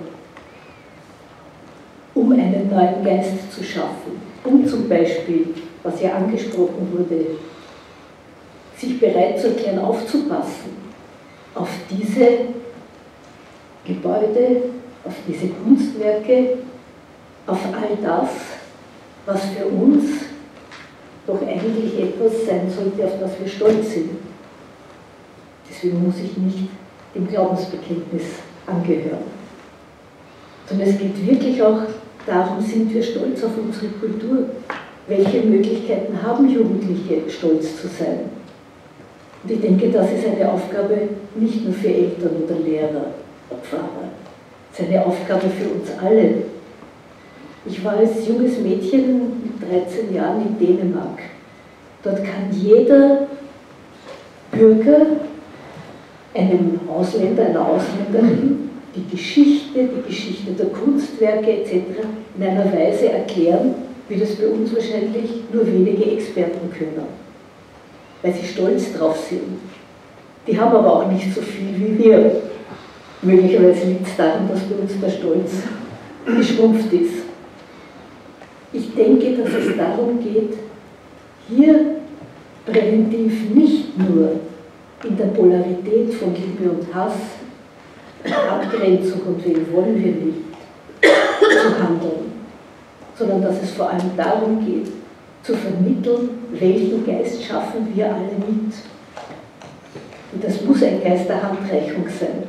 um einen neuen Geist zu schaffen, um zum Beispiel, was ja angesprochen wurde, sich bereit zu erklären, aufzupassen auf diese Gebäude, auf diese Kunstwerke, auf all das, was für uns doch eigentlich etwas sein sollte, auf das wir stolz sind. Deswegen muss ich nicht dem Glaubensbekenntnis angehören. Sondern es geht wirklich auch darum, sind wir stolz auf unsere Kultur? Welche Möglichkeiten haben Jugendliche, stolz zu sein? Und ich denke, das ist eine Aufgabe nicht nur für Eltern oder Lehrer oder Pfarrer. Es ist eine Aufgabe für uns alle. Ich war als junges Mädchen mit dreizehn Jahren in Dänemark. Dort kann jeder Bürger einem Ausländer, einer Ausländerin die Geschichte, die Geschichte der Kunstwerke et cetera in einer Weise erklären, wie das bei uns wahrscheinlich nur wenige Experten können, weil sie stolz drauf sind. Die haben aber auch nicht so viel wie wir. Möglicherweise liegt es daran, dass bei uns der Stolz geschrumpft ist. Ich denke, dass es darum geht, hier präventiv nicht nur in der Polarität von Liebe und Hass, Abgrenzung und wen wollen wir nicht, zu handeln, sondern dass es vor allem darum geht, zu vermitteln, welchen Geist schaffen wir alle mit. Und das muss ein Geist der Handreichung sein.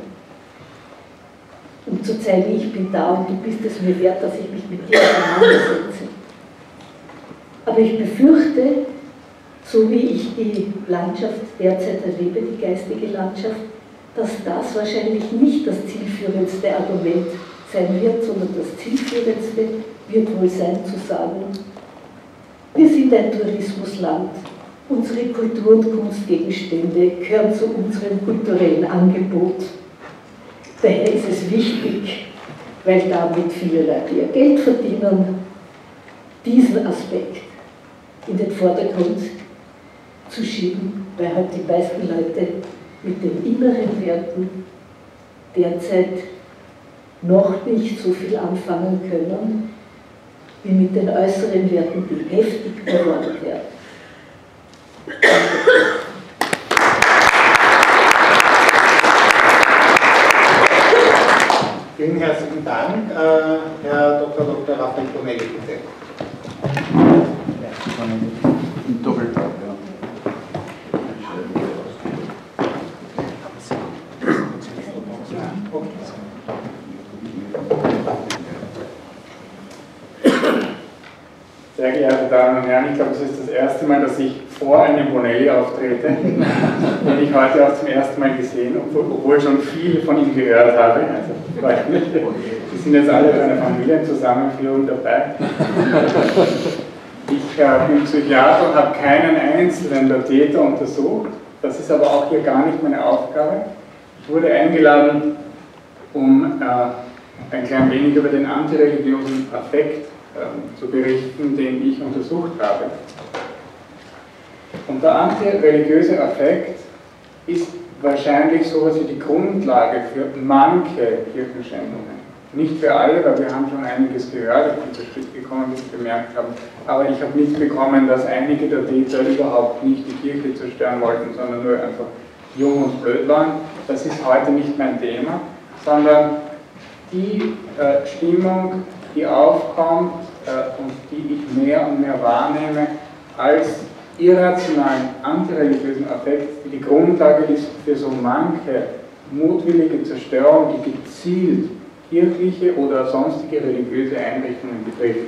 Um zu zeigen, ich bin da und du bist es mir wert, dass ich mich mit dir auseinandersetze. Aber ich befürchte, so wie ich die Landschaft derzeit erlebe, die geistige Landschaft, dass das wahrscheinlich nicht das zielführendste Argument sein wird, sondern das zielführendste wird wohl sein zu sagen, wir sind ein Tourismusland, unsere Kultur- und Kunstgegenstände gehören zu unserem kulturellen Angebot. Daher ist es wichtig, weil damit viele Leute ihr Geld verdienen, diesen Aspekt in den Vordergrund zu schieben, weil halt die meisten Leute mit den inneren Werten derzeit noch nicht so viel anfangen können, wie mit den äußeren Werten, die heftig beworben werden. Vielen Vielen herzlichen Dank. Äh, Herr Doktor Doktor Raphael Bonelli, bitte. Doppeltag, ja. Sehr geehrte Damen und Herren, ich glaube, es ist das erste Mal, dass ich vor einem Bonelli auftrete. Und ich heute auch zum ersten Mal gesehen, obwohl ich schon viel von ihm gehört habe. Also, Sie sind jetzt alle bei einer Familienzusammenführung dabei. Ich äh, bin Psychiater und habe keinen einzelnen der Täter untersucht. Das ist aber auch hier gar nicht meine Aufgabe. Ich wurde eingeladen, um äh, ein klein wenig über den antireligiösen Affekt äh, zu berichten, den ich untersucht habe. Und der antireligiöse Affekt ist wahrscheinlich so etwas wie die Grundlage für manche Kirchenschändungen. Nicht für alle, weil wir haben schon einiges gehört, ich bin zu spät gekommen, wie Sie bemerkt haben, aber ich habe mitbekommen, dass einige der Täter überhaupt nicht die Kirche zerstören wollten, sondern nur einfach jung und blöd waren. Das ist heute nicht mein Thema, sondern die äh, Stimmung, die aufkommt äh, und die ich mehr und mehr wahrnehme als irrationalen, antireligiösen Affekt, die die Grundlage ist für so manche mutwillige Zerstörung, die gezielt kirchliche oder sonstige religiöse Einrichtungen betrifft.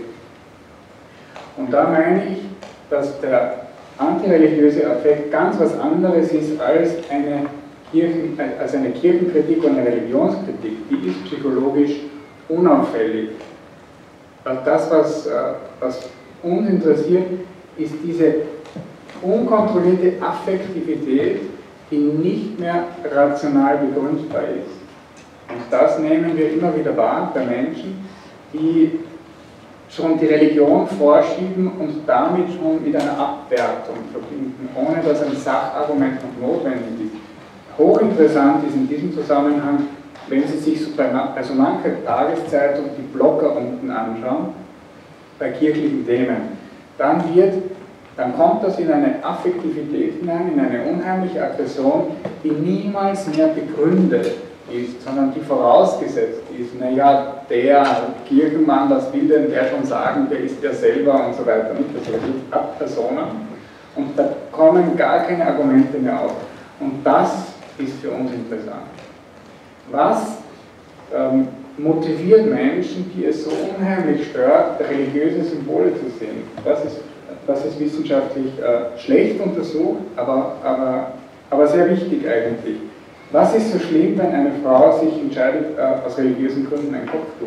Und da meine ich, dass der antireligiöse Affekt ganz was anderes ist als eine, Kirchen, als eine Kirchenkritik und eine Religionskritik. Die ist psychologisch unauffällig. Das, was, was uns interessiert, ist diese unkontrollierte Affektivität, die nicht mehr rational begründbar ist. Und das nehmen wir immer wieder wahr bei Menschen, die schon die Religion vorschieben und damit schon mit einer Abwertung verbinden, ohne dass ein Sachargument noch notwendig ist. Hochinteressant ist in diesem Zusammenhang, wenn Sie sich so bei, bei so mancher Tageszeitung die Blogger unten anschauen, bei kirchlichen Themen, dann wird, dann kommt das in eine Affektivität hinein, in eine unheimliche Aggression, die niemals mehr begründet ist, sondern die vorausgesetzt ist, naja, der Kirchenmann, was will denn der schon sagen, der ist ja selber und so weiter, nicht? Das wird ab Personen und da kommen gar keine Argumente mehr auf. Und das ist für uns interessant. Was ähm, motiviert Menschen, die es so unheimlich stört, religiöse Symbole zu sehen? Das ist, das ist wissenschaftlich äh, schlecht untersucht, aber, aber, aber sehr wichtig eigentlich. Was ist so schlimm, wenn eine Frau sich entscheidet, äh, aus religiösen Gründen ein Kopftuch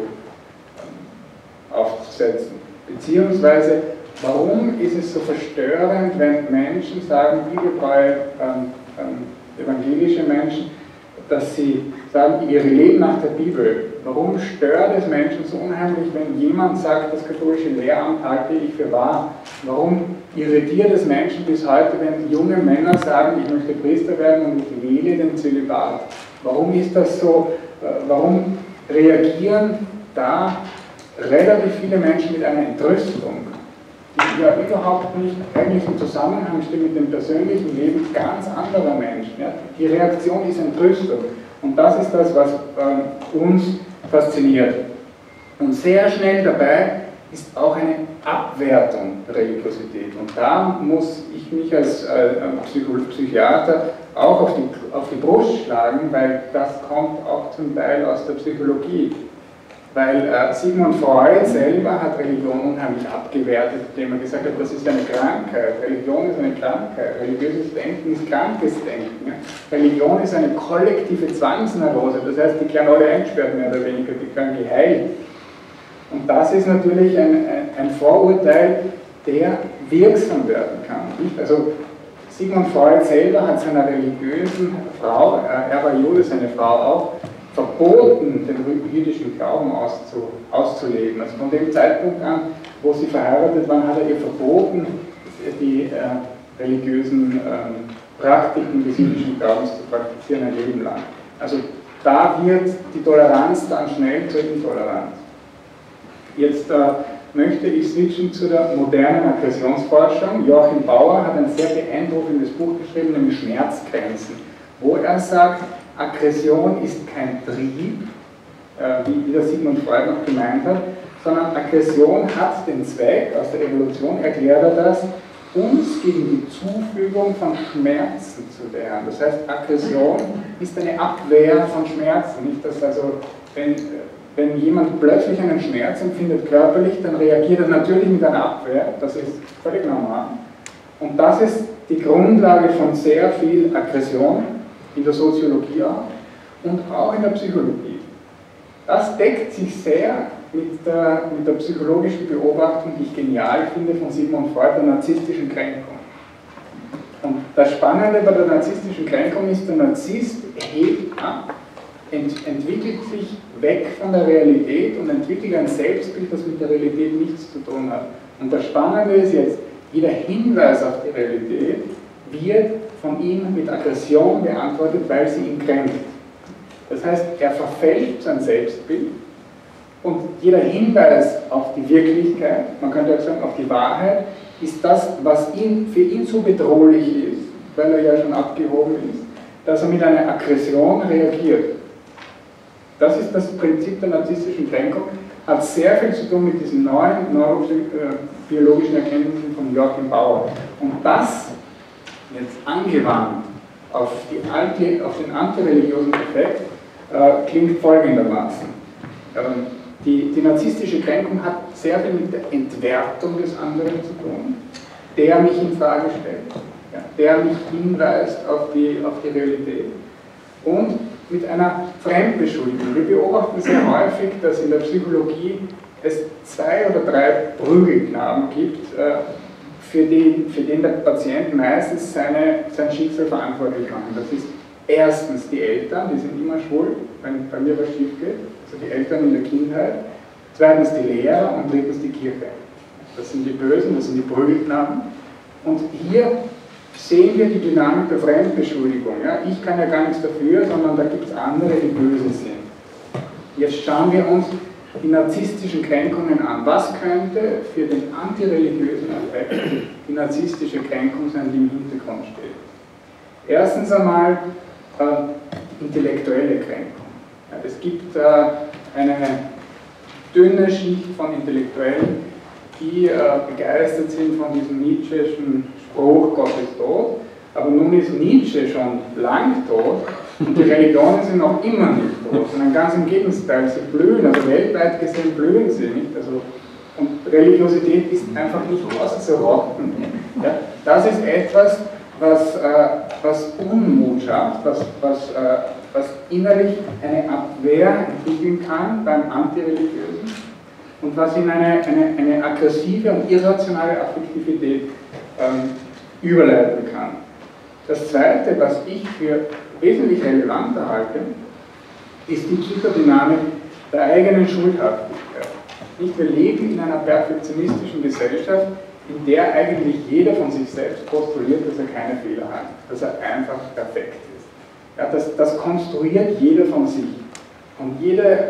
ähm, aufzusetzen? Beziehungsweise, warum ist es so verstörend, wenn Menschen sagen, bibeltreue ähm, ähm, evangelische Menschen, dass sie sagen, ihre leben nach der Bibel. Warum stört es Menschen so unheimlich, wenn jemand sagt, das katholische Lehramt halte ich für wahr? Warum irritiert es Menschen bis heute, wenn junge Männer sagen, ich möchte Priester werden und ich wähle den Zölibat? Warum ist das so? Warum reagieren da relativ viele Menschen mit einer Entrüstung, die ja überhaupt nicht eigentlich im Zusammenhang steht mit dem persönlichen Leben ganz anderer Menschen? Ja? Die Reaktion ist Entrüstung. Und das ist das, was äh, uns fasziniert. Und sehr schnell dabei ist auch eine Abwertung der Religiosität. Und da muss ich mich als äh, Psychiater auch auf die, auf die Brust schlagen, weil das kommt auch zum Teil aus der Psychologie. Weil äh, Sigmund Freud selber hat Religion unheimlich abgewertet, indem er gesagt hat, das ist eine Krankheit, Religion ist eine Krankheit, religiöses Denken ist krankes Denken. Ja? Religion ist eine kollektive Zwangsneurose, das heißt, die werden alle eingesperrt, mehr oder weniger, die werden geheilt. Und das ist natürlich ein, ein, ein Vorurteil, der wirksam werden kann. Nicht? Also Sigmund Freud selber hat seiner religiösen Frau, äh, er war Jude, seine Frau auch, verboten, den jüdischen Glauben auszu, auszuleben. Also von dem Zeitpunkt an, wo sie verheiratet waren, hat er ihr verboten, die äh, religiösen ähm, Praktiken des jüdischen Glaubens zu praktizieren ein Leben lang. Also da wird die Toleranz dann schnell zur Intoleranz. Jetzt äh, möchte ich switchen zu der modernen Aggressionsforschung. Joachim Bauer hat ein sehr beeindruckendes Buch geschrieben, nämlich Schmerzgrenzen, wo er sagt, Aggression ist kein Trieb, äh, wie, wie das Sigmund Freud noch gemeint hat, sondern Aggression hat den Zweck, aus der Evolution erklärt er das, uns gegen die Zufügung von Schmerzen zu wehren. Das heißt, Aggression ist eine Abwehr von Schmerzen. Nicht, dass also, wenn, wenn jemand plötzlich einen Schmerz empfindet körperlich, dann reagiert er natürlich mit einer Abwehr. Das ist völlig normal. Und das ist die Grundlage von sehr viel Aggression in der Soziologie auch und auch in der Psychologie. Das deckt sich sehr mit der, mit der psychologischen Beobachtung, die ich genial finde, von Sigmund Freud, der narzisstischen Kränkung. Und das Spannende bei der narzisstischen Kränkung ist, der Narzisst hebt ab, ent, entwickelt sich weg von der Realität und entwickelt ein Selbstbild, das mit der Realität nichts zu tun hat. Und das Spannende ist jetzt, jeder Hinweis auf die Realität wird von ihm mit Aggression beantwortet, weil sie ihn kränkt. Das heißt, er verfälscht sein Selbstbild und jeder Hinweis auf die Wirklichkeit, man könnte auch sagen auf die Wahrheit, ist das, was ihn, für ihn so bedrohlich ist, weil er ja schon abgehoben ist, dass er mit einer Aggression reagiert. Das ist das Prinzip der narzisstischen Kränkung, hat sehr viel zu tun mit diesen neuen neurobiologischen Erkenntnissen von Joachim Bauer. Und das jetzt angewandt auf, die Anti, auf den antireligiösen Effekt äh, klingt folgendermaßen. Ähm, die, die narzisstische Kränkung hat sehr viel mit der Entwertung des anderen zu tun, der mich in Frage stellt, ja, der mich hinweist auf die, auf die Realität und mit einer Fremdbeschuldigung. Wir beobachten sehr häufig, dass in der Psychologie es zwei oder drei Prügelknaben gibt, äh, für den, für den der Patient meistens seine, sein Schicksal verantwortlich macht. Das ist erstens die Eltern, die sind immer schuld, wenn bei mir was schief geht, also die Eltern in der Kindheit. Zweitens die Lehrer und drittens die Kirche. Das sind die Bösen, das sind die Prügelknaben. Und hier sehen wir die Dynamik der Fremdbeschuldigung. Ja? Ich kann ja gar nichts dafür, sondern da gibt es andere, die böse sind. Jetzt schauen wir uns die narzisstischen Kränkungen an. Was könnte für den antireligiösen Effekt die narzisstische Kränkung sein, die im Hintergrund steht? Erstens einmal äh, intellektuelle Kränkung. Ja, es gibt äh, eine dünne Schicht von Intellektuellen, die äh, begeistert sind von diesem Nietzscheschen Spruch, Gott ist tot, aber nun ist Nietzsche schon lang tot und die Religionen sind noch immer nicht tot, sondern ganz im Gegenteil, sie blühen, also weltweit gesehen blühen sie nicht. Also, und Religiosität ist einfach nicht auszurotten. Ja, das ist etwas, was, äh, was Unmut schafft, was, was, äh, was innerlich eine Abwehr entwickeln kann beim Antireligiösen und was in eine, eine, eine aggressive und irrationale Affektivität ähm, überleiten kann. Das Zweite, was ich für wesentlich relevanter halte, ist die Psychodynamik der eigenen Schuldhaftigkeit. Nicht, wir leben in einer perfektionistischen Gesellschaft, in der eigentlich jeder von sich selbst postuliert, dass er keine Fehler hat, dass er einfach perfekt ist. Ja, das, das konstruiert jeder von sich. Und, jede,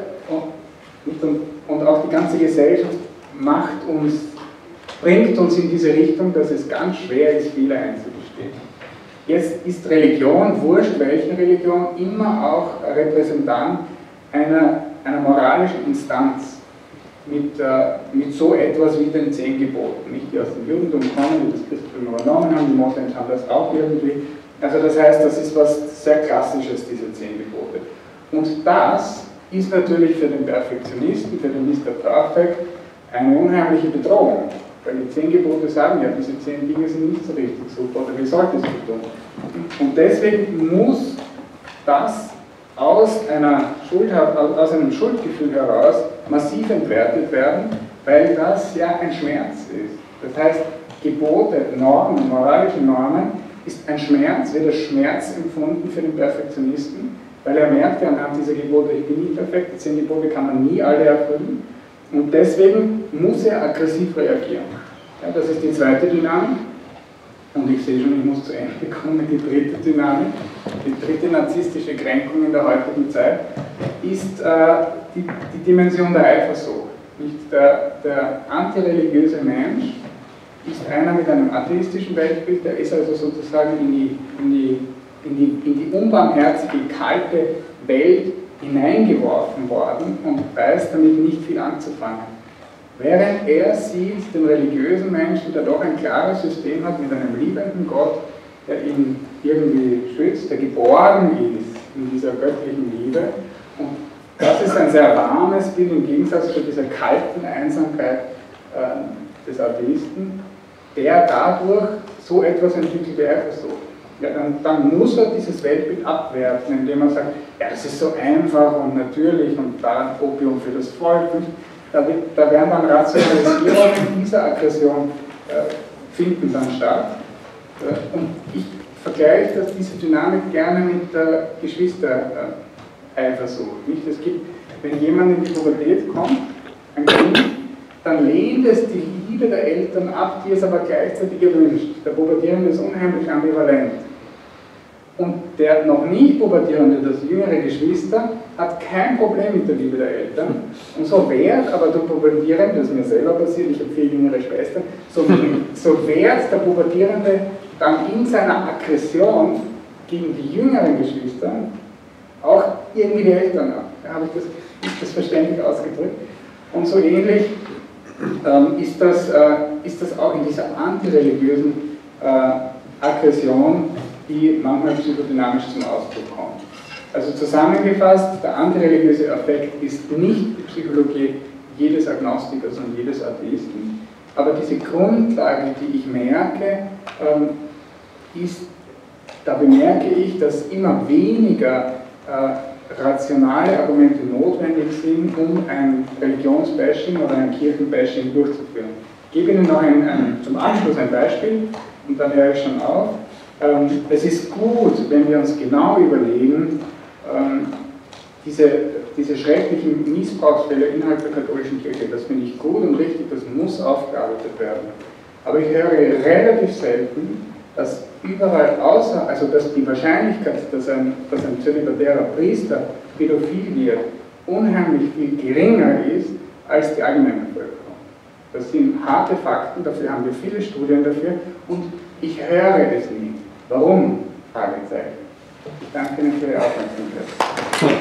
und, und auch die ganze Gesellschaft macht uns, bringt uns in diese Richtung, dass es ganz schwer ist, Fehler einzugestehen. Jetzt ist Religion, wurscht welche Religion, immer auch Repräsentant einer, einer moralischen Instanz mit, äh, mit so etwas wie den zehn Geboten, nicht, die aus dem Judentum kommen, die das Christentum übernommen haben, die Moslems haben das auch irgendwie. Also das heißt, das ist was sehr Klassisches, diese zehn Gebote. Und das ist natürlich für den Perfektionisten, für den Mister Perfect, eine unheimliche Bedrohung. Weil die zehn Gebote sagen, ja, diese zehn Dinge sind nicht so richtig super, oder wie solltest du tun? Und deswegen muss das aus, einer Schuld, aus einem Schuldgefühl heraus massiv entwertet werden, weil das ja ein Schmerz ist. Das heißt, Gebote, Normen, moralische Normen ist ein Schmerz, wird als Schmerz empfunden für den Perfektionisten, weil er merkt ja anhand dieser Gebote, ich bin nie perfekt, die zehn Gebote kann man nie alle erfüllen. Und deswegen muss er aggressiv reagieren. Ja, das ist die zweite Dynamik. Und ich sehe schon, ich muss zu Ende kommen mit der dritten Dynamik. Die dritte narzisstische Kränkung in der heutigen Zeit ist äh, die, die Dimension der Eifersucht. Nicht der, der antireligiöse Mensch ist einer mit einem atheistischen Weltbild, der ist also sozusagen in die, in die, in die, in die unbarmherzige, kalte Welt hineingeworfen worden und weiß damit nicht viel anzufangen. Während er sieht den religiösen Menschen, der doch ein klares System hat mit einem liebenden Gott, der ihn irgendwie schützt, der geborgen ist in dieser göttlichen Liebe. Und das ist ein sehr warmes Bild im Gegensatz zu dieser kalten Einsamkeit äh, des Atheisten, der dadurch so etwas entwickelt, wie er versucht. Ja, dann, dann muss er dieses Weltbild abwerfen, indem er sagt, ja, das ist so einfach und natürlich und daran Opium für das Volk. Da, wird, da werden dann Rationalisierungen dieser Aggression äh, finden dann statt. Äh, und ich vergleiche das, diese Dynamik gerne mit der Geschwister-Eifersucht. Nicht? Es gibt, wenn jemand in die Pubertät kommt, ein Kind, dann lehnt es die Liebe der Eltern ab, die es aber gleichzeitig gewünscht. Der Pubertierende ist unheimlich ambivalent. Und der noch nicht Pubertierende, das jüngere Geschwister, hat kein Problem mit der Liebe der Eltern. Und so wehrt aber der Pubertierende, das ist mir selber passiert, ich habe vier jüngere Schwestern, so, so wehrt der Pubertierende dann in seiner Aggression gegen die jüngeren Geschwister auch irgendwie die Eltern ab. Da habe ich das, ist das verständlich ausgedrückt. Und so ähnlich ähm, ist, das, äh, ist das auch in dieser antireligiösen äh, Aggression, die manchmal psychodynamisch zum Ausdruck kommt. Also zusammengefasst, der antireligiöse Affekt ist nicht die Psychologie jedes Agnostikers und jedes Atheisten, aber diese Grundlage, die ich merke, ähm, ist, da bemerke ich, dass immer weniger äh, rationale Argumente notwendig sind, um ein Religionsbashing oder ein Kirchenbashing durchzuführen. Ich gebe Ihnen noch ein, ein, zum Abschluss ein Beispiel und dann höre ich schon auf. Ähm, es ist gut, wenn wir uns genau überlegen, ähm, diese, diese schrecklichen Missbrauchsfälle innerhalb der katholischen Kirche, das finde ich gut und richtig, das muss aufgearbeitet werden. Aber ich höre relativ selten, dass überall außer, also dass die Wahrscheinlichkeit, dass ein, dass ein zölibatärer Priester pädophil wird, unheimlich viel geringer ist als die allgemeine Bevölkerung. Das sind harte Fakten, dafür haben wir viele Studien dafür und ich höre es nie. Warum? Fragezeichen. Ich danke Ihnen für Ihre Aufmerksamkeit.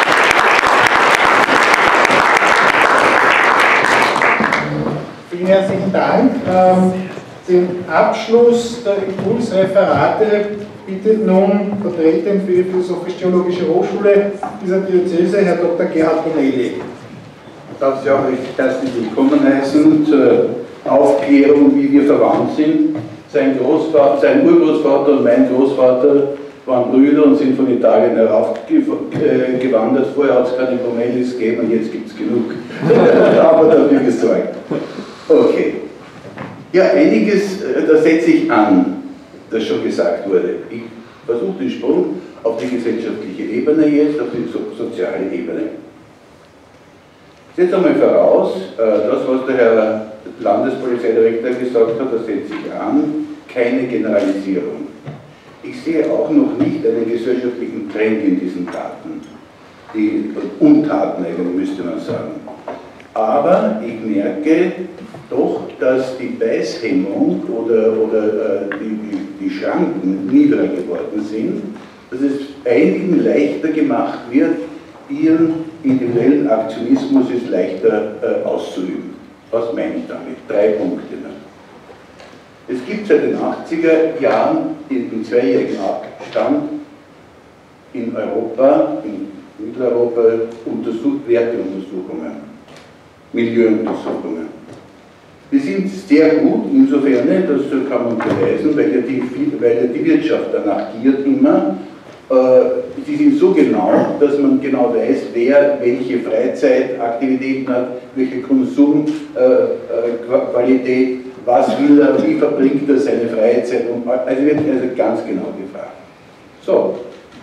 Vielen herzlichen Dank. Ähm, den Abschluss der Impulsreferate bittet nun vertreten für die Philosophisch-Theologische Hochschule dieser Diözese, Herr Doktor Gerhard Bonelli. Ich darf Sie auch recht herzlich willkommen heißen zur Aufklärung, wie wir verwandt sind. Sein, Großvater, sein Urgroßvater und mein Großvater waren Brüder und sind von Italien heraufgewandert. Vorher hat es keine Bonellis gegeben und jetzt gibt es genug. Aber dafür gesorgt. Okay. Ja, einiges, da setze ich an, das schon gesagt wurde. Ich versuche den Sprung auf die gesellschaftliche Ebene jetzt, auf die so soziale Ebene. Ich setze einmal voraus, das, was der Herr Landespolizeidirektor gesagt hat, das setze ich an, keine Generalisierung. Ich sehe auch noch nicht einen gesellschaftlichen Trend in diesen Taten, die Untaten eigentlich müsste man sagen. Aber ich merke doch, dass die Beißhemmung oder, oder äh, die, die, die Schranken niedriger geworden sind, dass es einigen leichter gemacht wird, ihren individuellen Aktionismus ist leichter äh, auszuüben. Was meine ich damit? Drei Punkte. Es gibt seit den achtziger Jahren in, in zweijährigen Abstand in Europa, in Mitteleuropa, Untersuch Werteuntersuchungen, Milieuuntersuchungen. Die sind sehr gut, insofern, das kann man beweisen, weil ja die, weil ja die Wirtschaft danach giert immer. Die sind so genau, dass man genau weiß, wer welche Freizeitaktivitäten hat, welche Konsumqualität, was will er, wie verbringt er seine Freizeit. Also wird also ganz genau gefragt. So,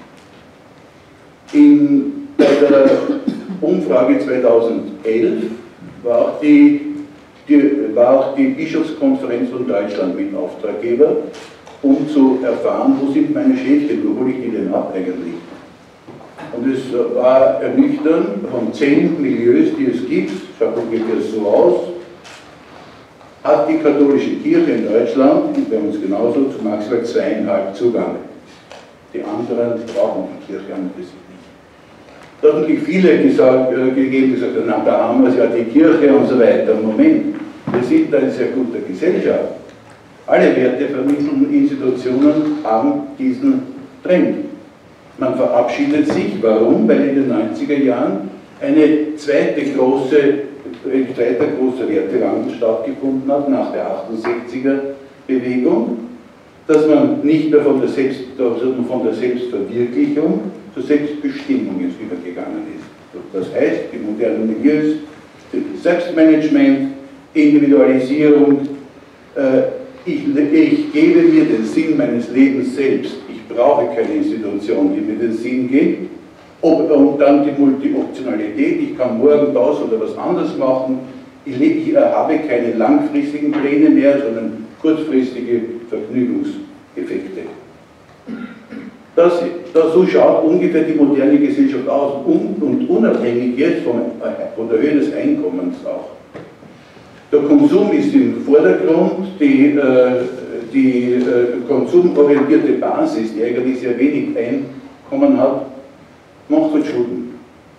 in, bei der Umfrage zweitausendelf war auch die, die, war auch die Bischofskonferenz von Deutschland mit Auftraggeber, um zu erfahren, wo sind meine Schäfchen, wo hole ich die denn ab eigentlich. Und es war ernüchternd, von zehn Milieus, die es gibt, schaut ungefähr so aus, hat die katholische Kirche in Deutschland, und bei uns genauso, zu maximal zweieinhalb Zugang. Die anderen brauchen die Kirche an und für sich nicht. Da hat natürlich viele gesagt, äh, gegeben, gesagt, na, da haben wir es ja, die Kirche und so weiter. Moment, wir sind da in sehr guter Gesellschaft. Alle wertevermittelnden Institutionen haben diesen Trend. Man verabschiedet sich, warum? Weil in den neunziger Jahren eine zweite große, eine zweite große Wertewandel stattgefunden hat, nach der achtundsechziger Bewegung, dass man nicht mehr von der, Selbst, sondern von der Selbstverwirklichung zur Selbstbestimmung jetzt übergegangen ist. Das heißt, die modernen Milieus, Selbstmanagement, Individualisierung, äh, ich, ich gebe mir den Sinn meines Lebens selbst. Ich brauche keine Institution, die mir den Sinn gibt. Ob, und dann die Multioptionalität, ich kann morgen das oder was anderes machen. Ich, ich habe keine langfristigen Pläne mehr, sondern kurzfristige Vergnügungseffekte. Das, das, so schaut ungefähr die moderne Gesellschaft aus und, und unabhängig jetzt von, von der Höhe des Einkommens auch. Der Konsum ist im Vordergrund, die, äh, die äh, konsumorientierte Basis, die eigentlich sehr wenig Einkommen hat, macht halt Schulden.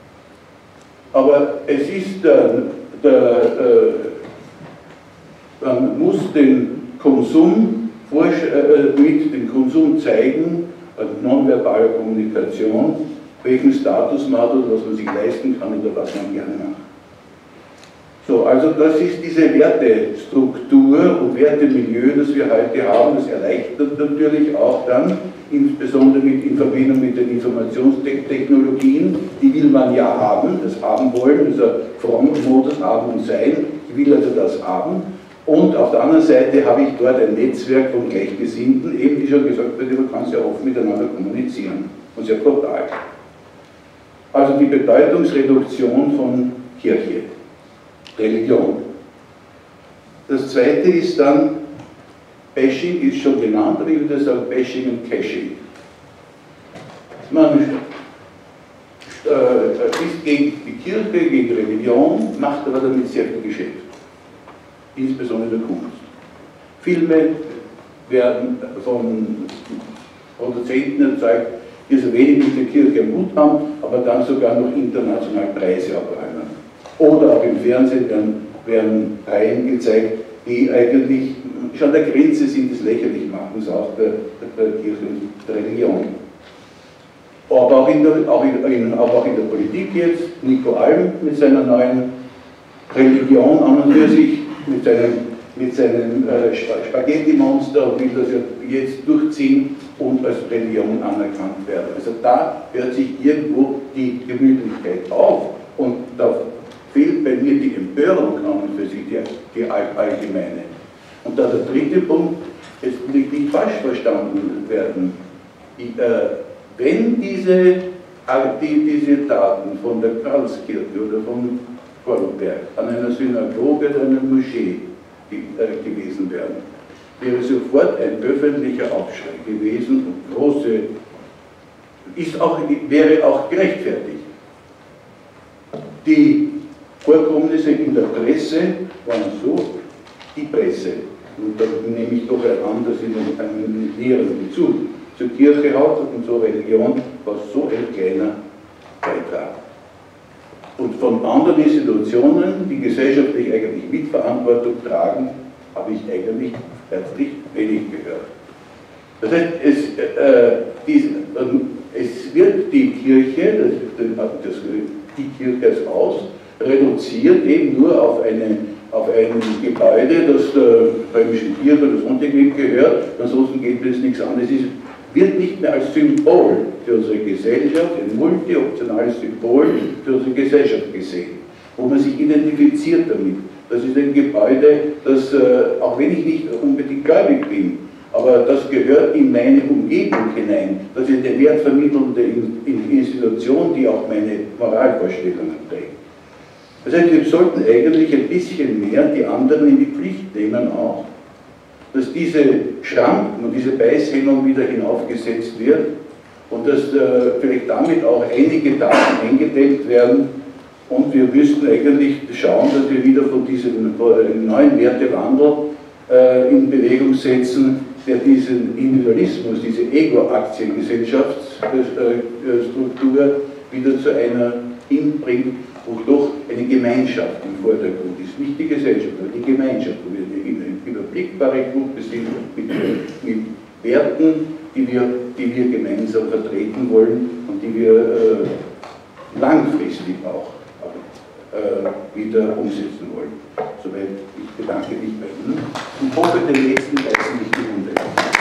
Aber es ist der, der äh, man muss den Konsum äh, mit dem Konsum zeigen, also nonverbaler Kommunikation, welchen Status man hat oder was man sich leisten kann oder was man gerne macht. So, also das ist diese Wertestruktur und Wertemilieu, das wir heute haben. Das erleichtert natürlich auch dann, insbesondere mit, in Verbindung mit den Informationstechnologien, die will man ja haben, das haben wollen, dieser Frontmodus haben und sein, ich will also das haben. Und auf der anderen Seite habe ich dort ein Netzwerk von Gleichgesinnten, eben wie schon gesagt wurde, man kann sehr offen miteinander kommunizieren und sehr global. Also die Bedeutungsreduktion von Kirche. Religion. Das zweite ist dann, Bashing ist schon genannt, aber ich würde sagen Bashing und Cashing. Man äh, ist gegen die Kirche, gegen Religion, macht aber damit sehr viel Geschäft. Insbesondere in der Kunst. Filme werden von Produzenten erzeugt, die so wenig mit der Kirche am Hut haben, aber dann sogar noch international Preise abräumen. Oder auch im Fernsehen werden, werden Reihen gezeigt, die eigentlich schon an der Grenze sind des Lächerlichmachens auch der, der, der Kirche und der Religion. Aber auch in, der, auch, in, aber auch in der Politik jetzt, Nico Alm mit seiner neuen Religion an und für sich, mit seinem, mit seinem äh, Spaghetti-Monster und will das ja jetzt durchziehen und als Religion anerkannt werden. Also da hört sich irgendwo die Gemütlichkeit auf und da fehlt bei mir die Empörung an und für sich, die, die allgemeine. Und dann der dritte Punkt, es will nicht falsch verstanden werden. Ich, äh, wenn diese, die, diese Daten von der Karlskirche oder von Vorarlberg an einer Synagoge oder einer Moschee die, äh, gewesen wären, wäre sofort ein öffentlicher Aufschrei gewesen und große, ist auch, wäre auch gerechtfertigt. Die Vorkommnisse in der Presse waren so, die Presse, und da nehme ich doch an, dass sie einen näheren Bezug zur Kirche hat und zur Religion, war so ein kleiner Beitrag. Und von anderen Institutionen, die gesellschaftlich eigentlich Mitverantwortung tragen, habe ich eigentlich herzlich wenig gehört. Das heißt, es, äh, dies, äh, es wird die Kirche, das, das, die Kirche als Haus, reduziert eben nur auf, eine, auf ein Gebäude, das der römischen Kirche oder sonst irgendwie gehört, ansonsten geht es nichts anderes. Es wird nicht mehr als Symbol für unsere Gesellschaft, ein multioptionales Symbol für unsere Gesellschaft gesehen, wo man sich identifiziert damit. Das ist ein Gebäude, das, äh, auch wenn ich nicht unbedingt gläubig bin, aber das gehört in meine Umgebung hinein. Das ist eine wertvermittelnde Institution, die auch meine Moralvorstellungen trägt. Das heißt, wir sollten eigentlich ein bisschen mehr die anderen in die Pflicht nehmen auch, dass diese Schranken und diese Beißhemmung wieder hinaufgesetzt wird und dass äh, vielleicht damit auch einige Daten eingedämmt werden und wir müssten eigentlich schauen, dass wir wieder von diesem neuen Wertewandel äh, in Bewegung setzen, der diesen Individualismus, diese Ego-Aktiengesellschaftsstruktur wieder zu einer hinbringt, wo doch eine Gemeinschaft im Vordergrund ist. Nicht die Gesellschaft, aber die Gemeinschaft, wo wir eine überblickbare Gruppe sind mit, mit Werten, die wir, die wir gemeinsam vertreten wollen und die wir äh, langfristig auch äh, wieder umsetzen wollen. Soweit, ich bedanke mich bei Ihnen und hoffe, den nächsten reißen nicht die Hunde.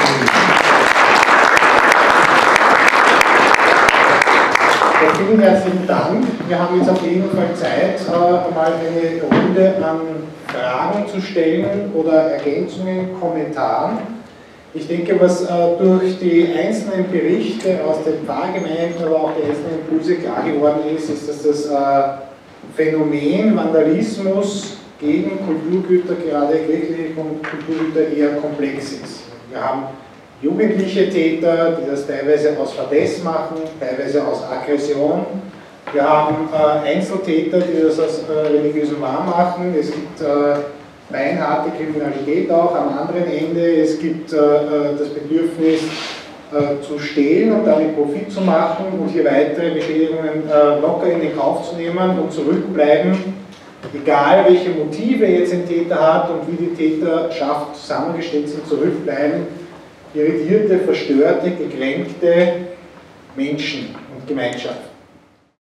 Ja, vielen herzlichen Dank. Wir haben jetzt auf jeden Fall Zeit, äh, mal eine Runde an Fragen zu stellen oder Ergänzungen, Kommentaren. Ich denke, was äh, durch die einzelnen Berichte aus den Pfarrgemeinden, aber auch die einzelnen Impulse klar geworden ist, ist, dass das äh, Phänomen Vandalismus gegen Kulturgüter, gerade kirchliche Kulturgüter, eher komplex ist. Wir haben jugendliche Täter, die das teilweise aus Verdacht machen, teilweise aus Aggression. Wir haben äh, Einzeltäter, die das aus äh, religiösem Wahn machen. Es gibt äh, beinharte Kriminalität auch am anderen Ende. Es gibt äh, das Bedürfnis äh, zu stehlen und damit Profit zu machen und hier weitere Beschädigungen äh, locker in den Kauf zu nehmen und zurückbleiben, egal welche Motive jetzt ein Täter hat und wie die Täterschaft zusammengestellt sind, zurückbleiben irritierte, verstörte, gekränkte Menschen und Gemeinschaften.